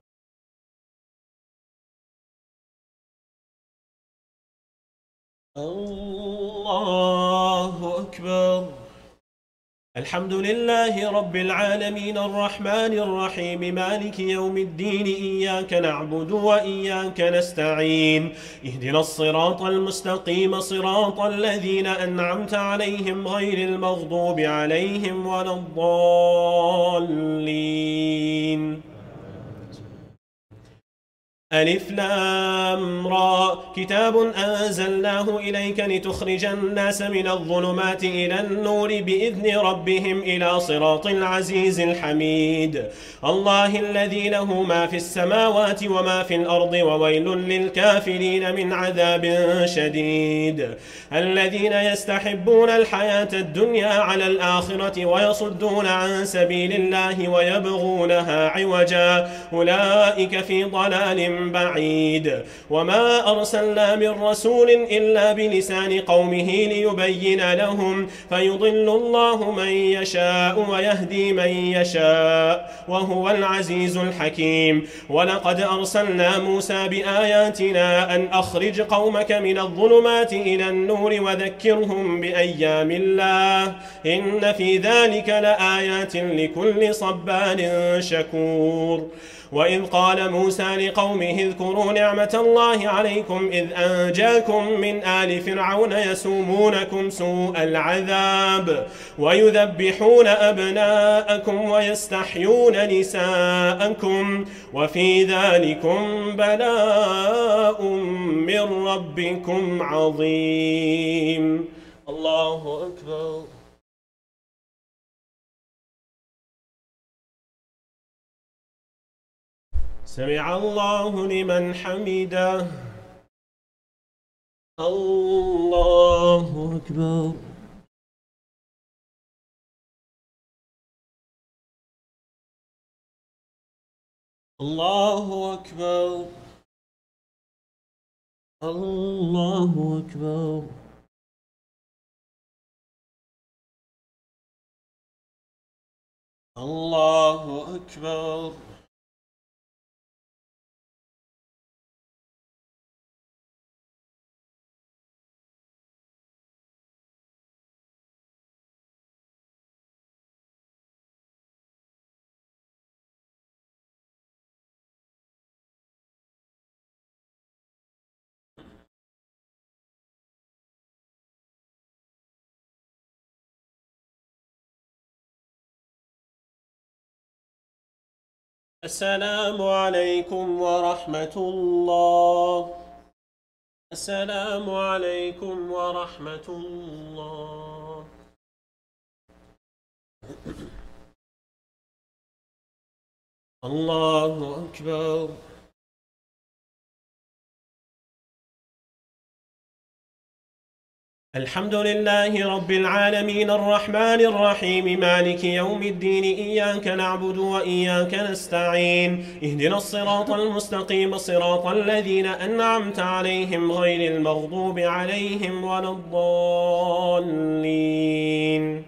Speaker 4: الله أكبر. الحمد لله رب العالمين الرحمن الرحيم مالك يوم الدين إياك نعبد وإياك نستعين اهدنا الصراط المستقيم صراط الذين أنعمت عليهم غير المغضوب عليهم ولا الضالين. ألف لام را كتاب أنزلناه إليك لتخرج الناس من الظلمات إلى النور بإذن ربهم إلى صراط العزيز الحميد. الله الذي له ما في السماوات وما في الأرض وويل للكافرين من عذاب شديد. الذين يستحبون الحياة الدنيا على الآخرة ويصدون عن سبيل الله ويبغونها عوجا أولئك في ضلال بعيد وما أرسلنا من رسول إلا بلسان قومه ليبين لهم فيضل الله من يشاء ويهدي من يشاء وهو العزيز الحكيم. ولقد أرسلنا موسى بآياتنا أن أخرج قومك من الظلمات إلى النور وذكرهم بأيام الله إن في ذلك لآيات لكل صبار شكور. وإذ قال موسى لقومه اذكروا نعمة الله عليكم إذ أنجاكم من آل فرعون يسومونكم سوء العذاب ويذبحون أبناءكم ويستحيون نساءكم وفي ذلكم بلاء من ربكم عظيم. الله أكبر. سمع الله لمن حمده. الله أكبر. الله أكبر. الله أكبر. الله أكبر. السلام عليكم ورحمة الله. السلام عليكم ورحمة الله. الله أكبر. الحمد لله رب العالمين الرحمن الرحيم مالك يوم الدين إياك نعبد وإياك نستعين اهدنا الصراط المستقيم صراط الذين أنعمت عليهم غير المغضوب عليهم ولا الضالين.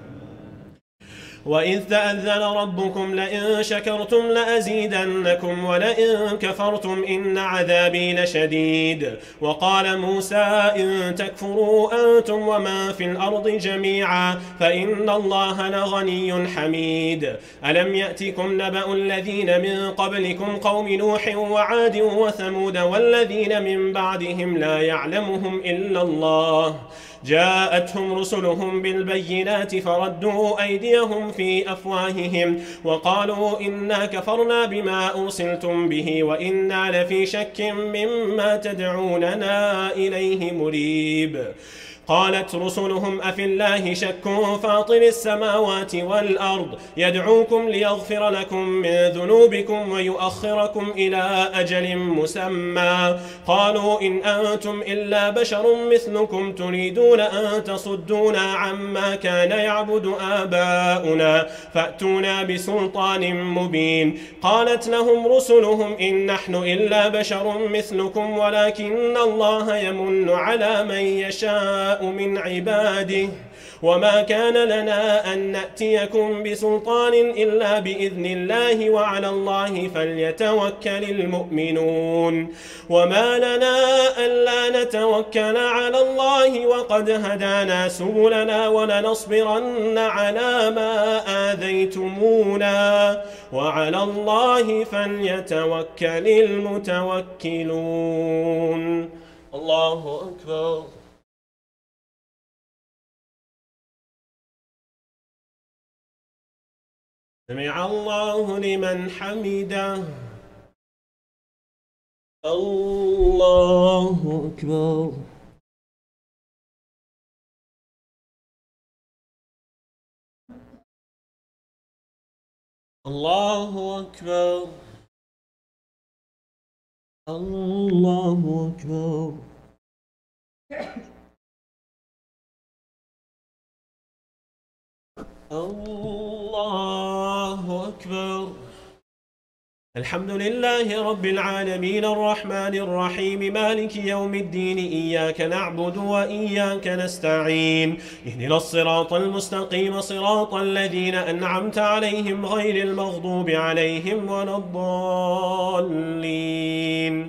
Speaker 4: وإذ تأذن ربكم لئن شكرتم لأزيدنكم ولئن كفرتم إن عذابي لشديد. وقال موسى إن تكفروا أنتم ومن في الأرض جميعا فإن الله لغني حميد. ألم يأتكم نبأ الذين من قبلكم قوم نوح وعاد وثمود والذين من بعدهم لا يعلمهم إلا الله جاءتهم رسلهم بالبينات فردوا أيديهم في أفواههم وقالوا إنا كفرنا بما أرسلتم به وإنا لفي شك مما تدعوننا إليه مريب. قالت رسلهم أفي الله شك فاطر السماوات والأرض يدعوكم ليغفر لكم من ذنوبكم ويؤخركم إلى أجل مسمى قالوا إن أنتم إلا بشر مثلكم تريدون أن تصدونا عما كان يعبد آباؤنا فأتونا بسلطان مبين. قالت لهم رسلهم إن نحن إلا بشر مثلكم ولكن الله يمن على من يشاء من عباده وما كان لنا أن نأتيكم بسلطان إلا بإذن الله وعلى الله فليتوكل المؤمنون. وما لنا ألا نتوكل على الله وقد هدانا سبلنا ولنصبرن على ما آذيتمونا وعلى الله فليتوكل المتوكلون. الله أكبر. سمع الله لمن حمده. الله أكبر. الله أكبر. الله أكبر. الله أكبر. الحمد لله رب العالمين الرحمن الرحيم مالك يوم الدين إياك نعبد وإياك نستعين اهدنا الصراط المستقيم صراط الذين أنعمت عليهم غير المغضوب عليهم ولا الضالين.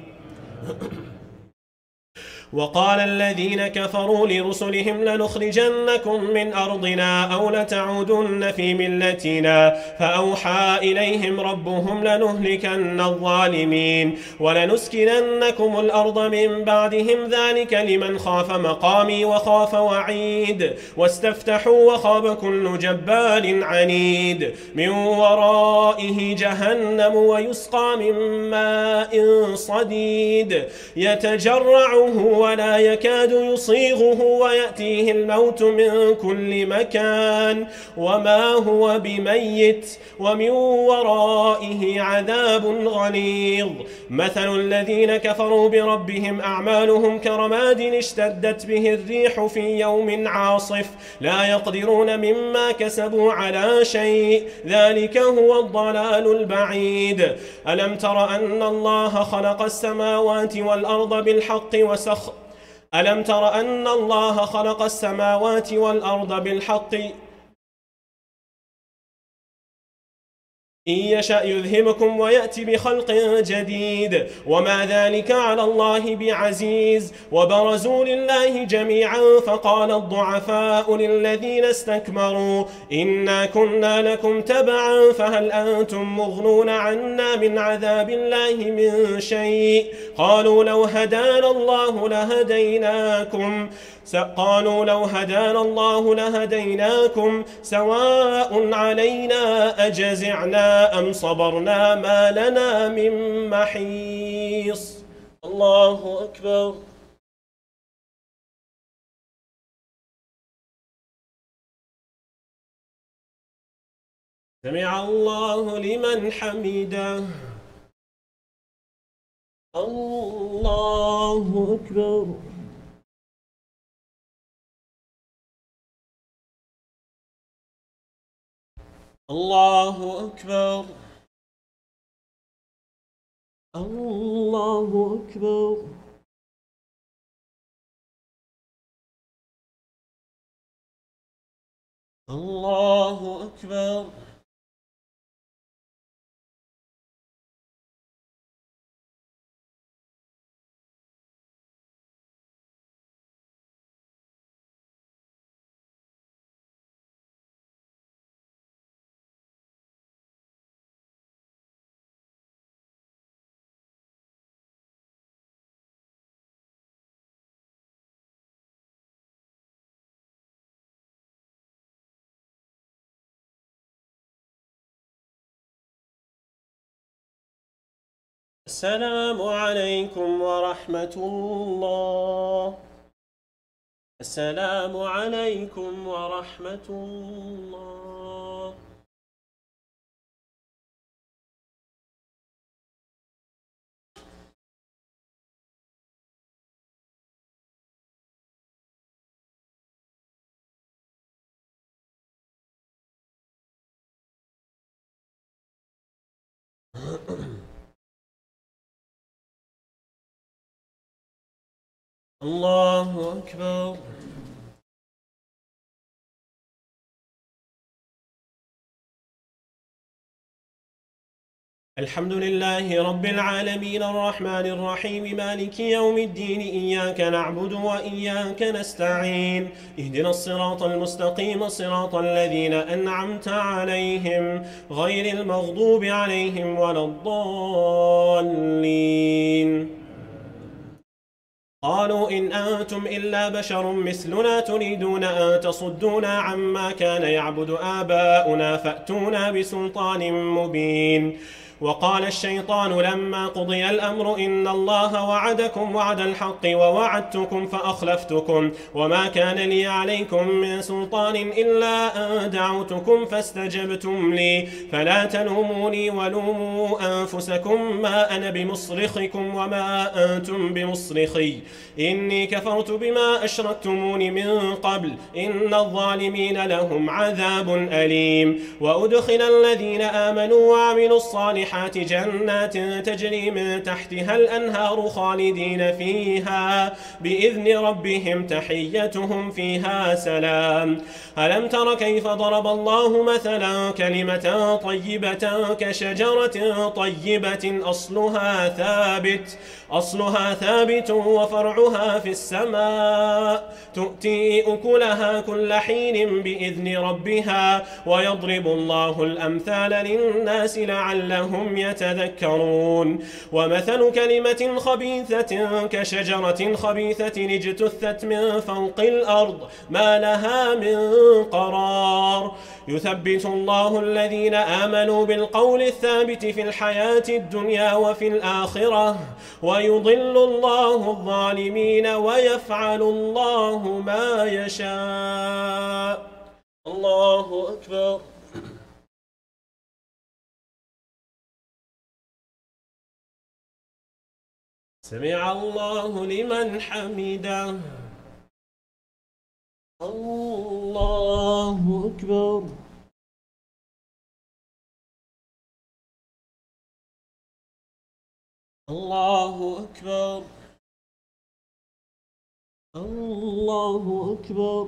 Speaker 4: وقال الذين كفروا لرسلهم لنخرجنكم من أرضنا أو لتعودن في ملتنا فأوحى إليهم ربهم لنهلكن الظالمين ولنسكننكم الأرض من بعدهم ذلك لمن خاف مقامي وخاف وعيد واستفتحوا وخاب كل جبار عنيد من ورائه جهنم ويسقى من ماء صديد يتجرعه ولا يكاد يصيغه ويأتيه الموت من كل مكان وما هو بميت ومن ورائه عذاب غليظ. مثل الذين كفروا بربهم أعمالهم كرماد اشتدت به الريح في يوم عاصف لا يقدرون مما كسبوا على شيء ذلك هو الضلال البعيد. ألم تر أن الله خلق السماوات والأرض بالحق ألم تر أن الله خلق السماوات والأرض بالحق إن يشأ يذهبكم ويأتي بخلق جديد وما ذلك على الله بعزيز. وبرزوا لله جميعا فقال الضعفاء للذين استكبروا إنا كنا لكم تبعا فهل أنتم مغنون عنا من عذاب الله من شيء قالوا لو هدانا الله لهديناكم سواء علينا أجزعنا أم صبرنا ما لنا من محيص. الله أكبر. سمع الله لمن حمده. الله أكبر. الله أكبر. الله أكبر. الله أكبر. السلام عليكم ورحمة الله. السلام عليكم ورحمة الله. الله أكبر. الحمد لله رب العالمين الرحمن الرحيم مالك يوم الدين إياك نعبد وإياك نستعين اهدنا الصراط المستقيم صراط الذين أنعمت عليهم غير المغضوب عليهم ولا الضالين. قالوا إن أنتم إلا بشر مثلنا تريدون أن تصدونا عما كان يعبد آباؤنا فأتونا بسلطان مبين. وقال الشيطان لما قضي الأمر إن الله وعدكم وعد الحق ووعدتكم فأخلفتكم وما كان لي عليكم من سلطان إلا أن دعوتكم فاستجبتم لي فلا تلوموني ولوموا أنفسكم ما أنا بمصرخكم وما أنتم بمصرخي إني كفرت بما أشركتمون من قبل إن الظالمين لهم عذاب أليم. وأدخل الذين آمنوا وعملوا الصالحات الصالحات جنات تجري من تحتها الأنهار خالدين فيها بإذن ربهم تحيتهم فيها سلام. ألم تر كيف ضرب الله مثلا كلمة طيبة كشجرة طيبة أصلها ثابت وفرعها في السماء تؤتي أكلها كل حين بإذن ربها ويضرب الله الأمثال للناس لعلهم يتذكرون. ومثل كلمة خبيثة كشجرة خبيثة اجتثت من فوق الأرض ما لها من قرار يثبت الله الذين آمنوا بالقول الثابت في الحياة الدنيا وفي الآخرة ويضل الله الظالمين ويفعل الله ما يشاء. الله أكبر. سمع الله لمن حمده. الله أكبر. الله أكبر. الله أكبر.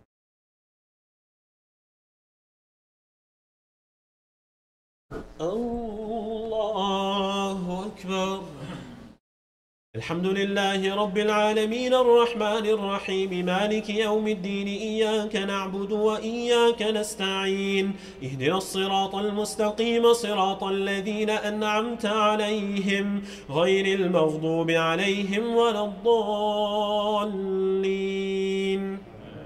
Speaker 4: الله أكبر. الحمد لله رب العالمين الرحمن الرحيم مالك يوم الدين إياك نعبد وإياك نستعين اهدنا الصراط المستقيم صراط الذين أنعمت عليهم غير المغضوب عليهم ولا الضالين.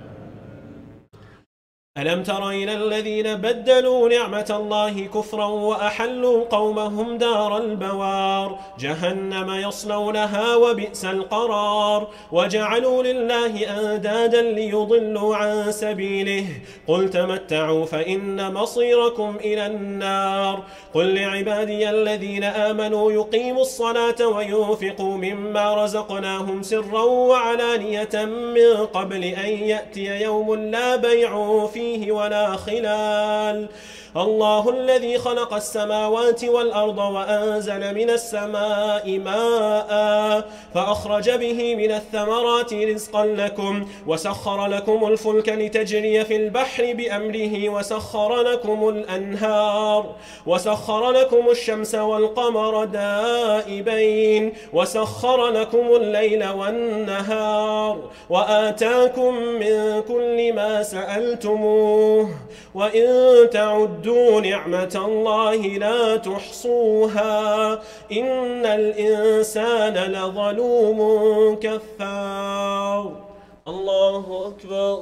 Speaker 4: ألم تر إلى الذين بدلوا نعمة الله كفرا وأحلوا قومهم دار البوار جهنم يصلونها وبئس القرار وجعلوا لله أندادا ليضلوا عن سبيله قل تمتعوا فإن مصيركم إلى النار. قل لعبادي الذين آمنوا يقيموا الصلاة وينفقوا مما رزقناهم سرا وعلانية من قبل أن يأتي يوم لا بيع فيه ولا خلال. الله الذي خلق السماوات والأرض وأنزل من السماء ماء فأخرج به من الثمرات رزقا لكم وسخر لكم الفلك لتجري في البحر بأمره وسخر لكم الأنهار وسخر لكم الشمس والقمر دائبين وسخر لكم الليل والنهار وآتاكم من كل ما سألتموه وإن تعدوا نعمة الله لا تحصوها إن الإنسان لظلوم كفار. الله أكبر.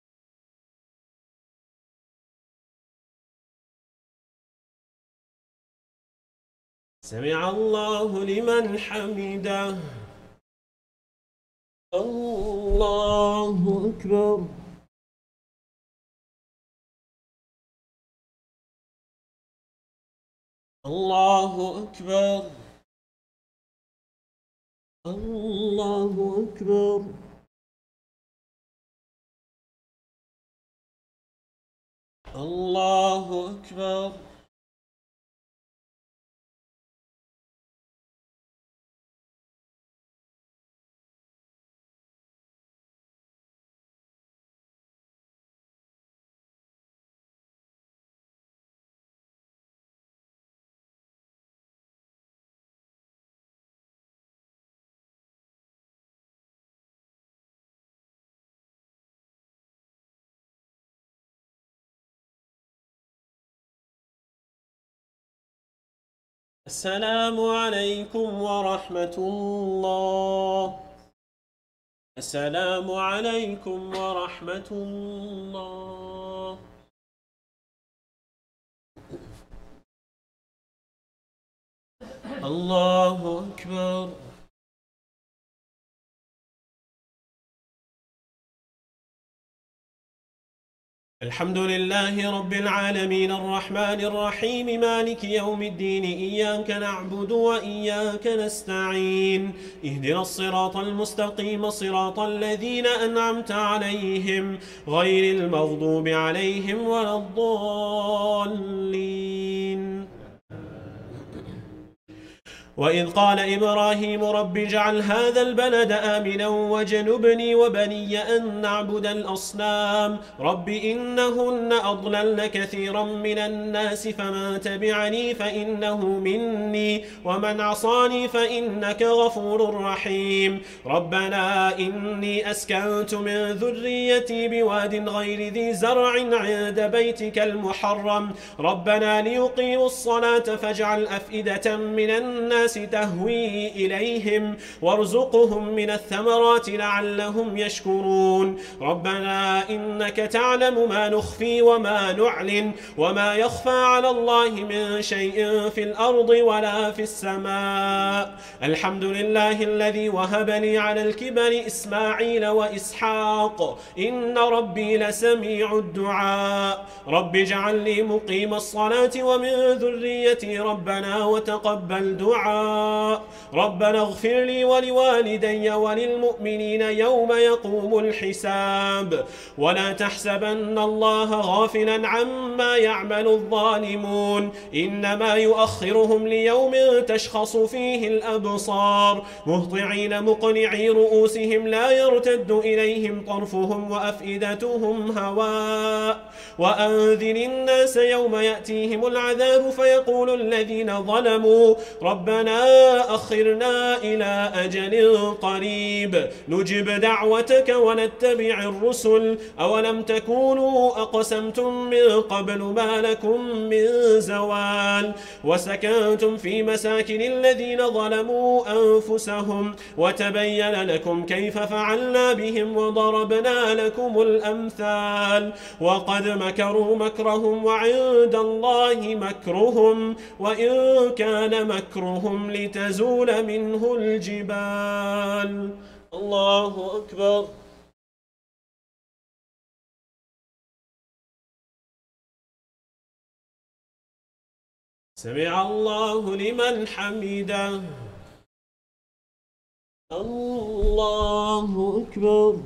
Speaker 4: سمع الله لمن حمده. الله أكبر. الله أكبر. الله أكبر. الله أكبر. السلام عليكم ورحمة الله. السلام عليكم ورحمة الله. الله أكبر. الحمد لله رب العالمين الرحمن الرحيم مالك يوم الدين إياك نعبد وإياك نستعين اهدنا الصراط المستقيم صراط الذين أنعمت عليهم غير المغضوب عليهم ولا الضالين. وإذ قال إبراهيم رب اجعل هذا البلد آمنا واجنبني وبني أن نعبد الأصنام رب إنهن أضللن كثيرا من الناس فمن تبعني فإنه مني ومن عصاني فإنك غفور رحيم ربنا إني أسكنت من ذريتي بواد غير ذي زرع عند بيتك المحرم ربنا ليقيموا الصلاة فاجعل أفئدة من الناس تهوي إليهم وارزقهم من الثمرات لعلهم يشكرون ربنا إنك تعلم ما نخفي وما نعلن وما يخفى على الله من شيء في الأرض ولا في السماء الحمد لله الذي وهب لي على الكبر إسماعيل وإسحاق إن ربي لسميع الدعاء رب اجعل لي مقيم الصلاة ومن ذريتي ربنا وتقبل دعاء ربنا اغفر لي ولوالدي وللمؤمنين يوم يقوم الحساب ولا تحسبن الله غافلا عما يعمل الظالمون إنما يؤخرهم ليوم تشخص فيه الأبصار مهطعين مقنعي رؤوسهم لا يرتد إليهم طرفهم وأفئدتهم هواء وأنذر الناس يوم يأتيهم العذاب فيقول الذين ظلموا ربنا أخرنا إلى أجل قريب نجب دعوتك ونتبع الرسل أولم تكونوا أقسمتم من قبل ما لكم من زوال وسكنتم في مساكن الذين ظلموا أنفسهم وتبين لكم كيف فعلنا بهم وضربنا لكم الأمثال وقد مكروا مكرهم وعند الله مكرهم وإن كان مكرهم لتزول منه الجبال الله أكبر سمع الله لمن حمده الله أكبر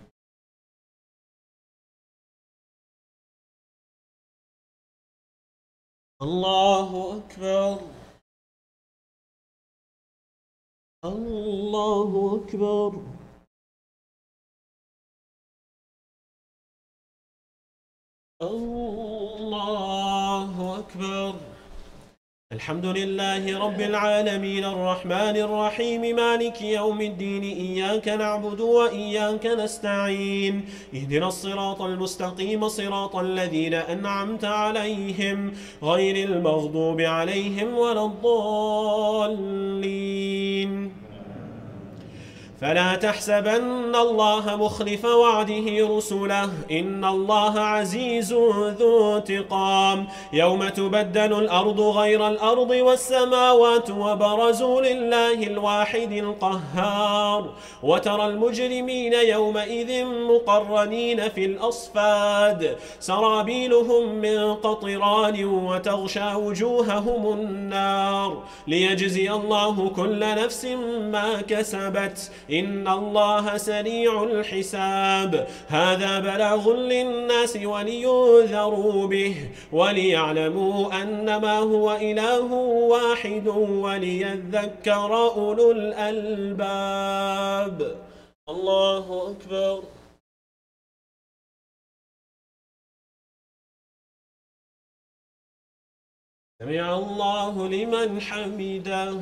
Speaker 4: الله أكبر الله أكبر الله أكبر الحمد لله رب العالمين الرحمن الرحيم مالك يوم الدين إياك نعبد وإياك نستعين اهدنا الصراط المستقيم صراط الذين أنعمت عليهم غير المغضوب عليهم ولا الضالين فلا تحسبن الله مخلف وعده رسله إن الله عزيز ذو انتقام يوم تبدل الأرض غير الأرض والسماوات وبرزوا لله الواحد القهار وترى المجرمين يومئذ مقرنين في الأصفاد سرابيلهم من قطران وتغشى وجوههم النار ليجزي الله كل نفس ما كسبت إن الله سريع الحساب هذا بلاغ للناس ولينذروا به وليعلموا أنما هو إله واحد وليذكر أولو الألباب الله أكبر سمع الله لمن حمده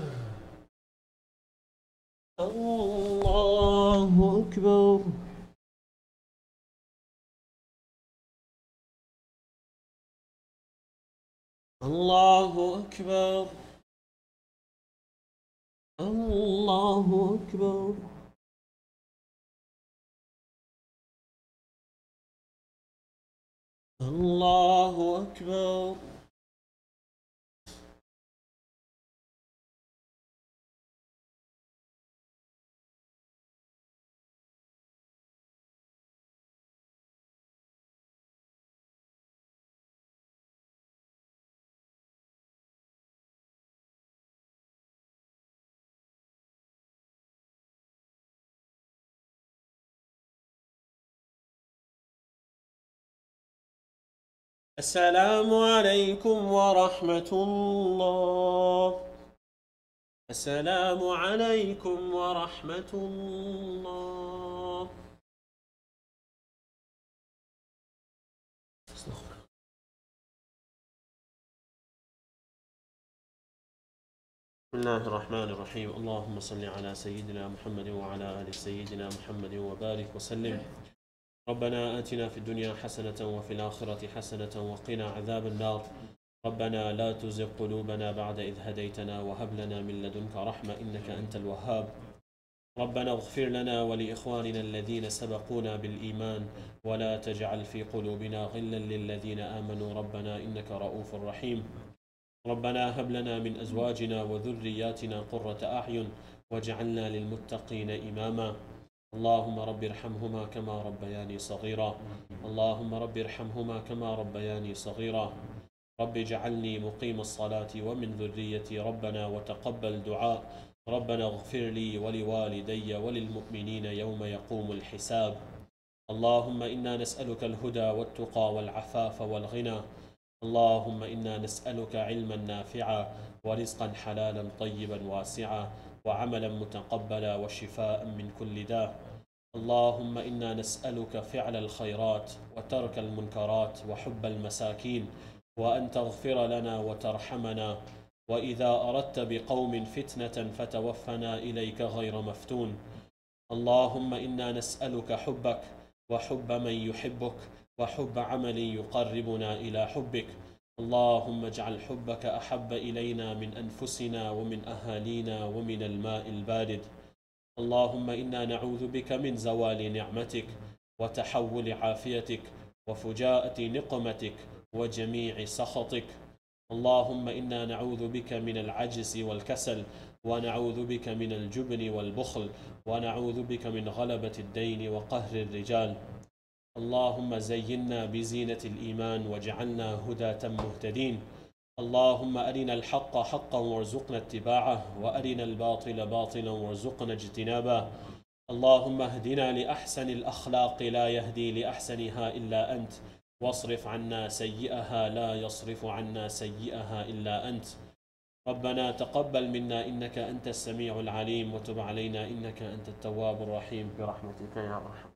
Speaker 4: الله أكبر الله أكبر الله أكبر الله أكبر السلام عليكم ورحمة الله السلام عليكم ورحمة الله. بسم الله الرحمن الرحيم. اللهم صل على سيدنا محمد وعلى آل سيدنا محمد وبارك وسلم. ربنا آتنا في الدنيا حسنة وفي الآخرة حسنة وقنا عذاب النار. ربنا لا تزغ قلوبنا بعد إذ هديتنا وهب لنا من لدنك رحمة إنك أنت الوهاب. ربنا اغفر لنا ولإخواننا الذين سبقونا بالإيمان ولا تجعل في قلوبنا غلا للذين آمنوا ربنا إنك رؤوف رحيم. ربنا هب لنا من أزواجنا وذرياتنا قرة أعين واجعلنا للمتقين إماما. اللهم رب ارحمهما كما ربياني صغيرا. اللهم رب ارحمهما كما ربياني صغيرا. رب اجعلني مقيم الصلاة ومن ذريتي ربنا وتقبل دعاء. ربنا اغفر لي ولوالدي وللمؤمنين يوم يقوم الحساب. اللهم إنا نسألك الهدى والتقى والعفاف والغنى. اللهم إنا نسألك علما نافعا ورزقا حلالا طيبا واسعا وعملا متقبلا وشفاء من كل داء. اللهم إنا نسألك فعل الخيرات وترك المنكرات وحب المساكين وأن تغفر لنا وترحمنا. وإذا أردت بقوم فتنة فتوفنا إليك غير مفتون. اللهم إنا نسألك حبك وحب من يحبك وحب عمل يقربنا إلى حبك. اللهم اجعل حبك أحب إلينا من أنفسنا ومن أهالينا ومن الماء البارد. اللهم إنا نعوذ بك من زوال نعمتك وتحول عافيتك وفجاءة نقمتك وجميع سخطك. اللهم إنا نعوذ بك من العجز والكسل ونعوذ بك من الجبن والبخل ونعوذ بك من غلبة الدين وقهر الرجال. اللهم زينا بزينة الإيمان واجعلنا هداة مهتدين. اللهم أرنا الحق حقا وارزقنا اتباعه وأرنا الباطل باطلا وارزقنا اجتنابه. اللهم اهدنا لأحسن الأخلاق لا يهدي لأحسنها إلا أنت واصرف عنا سيئها لا يصرف عنا سيئها إلا أنت. ربنا تقبل منا إنك أنت السميع العليم وتب علينا إنك أنت التواب الرحيم برحمتك يا أرحم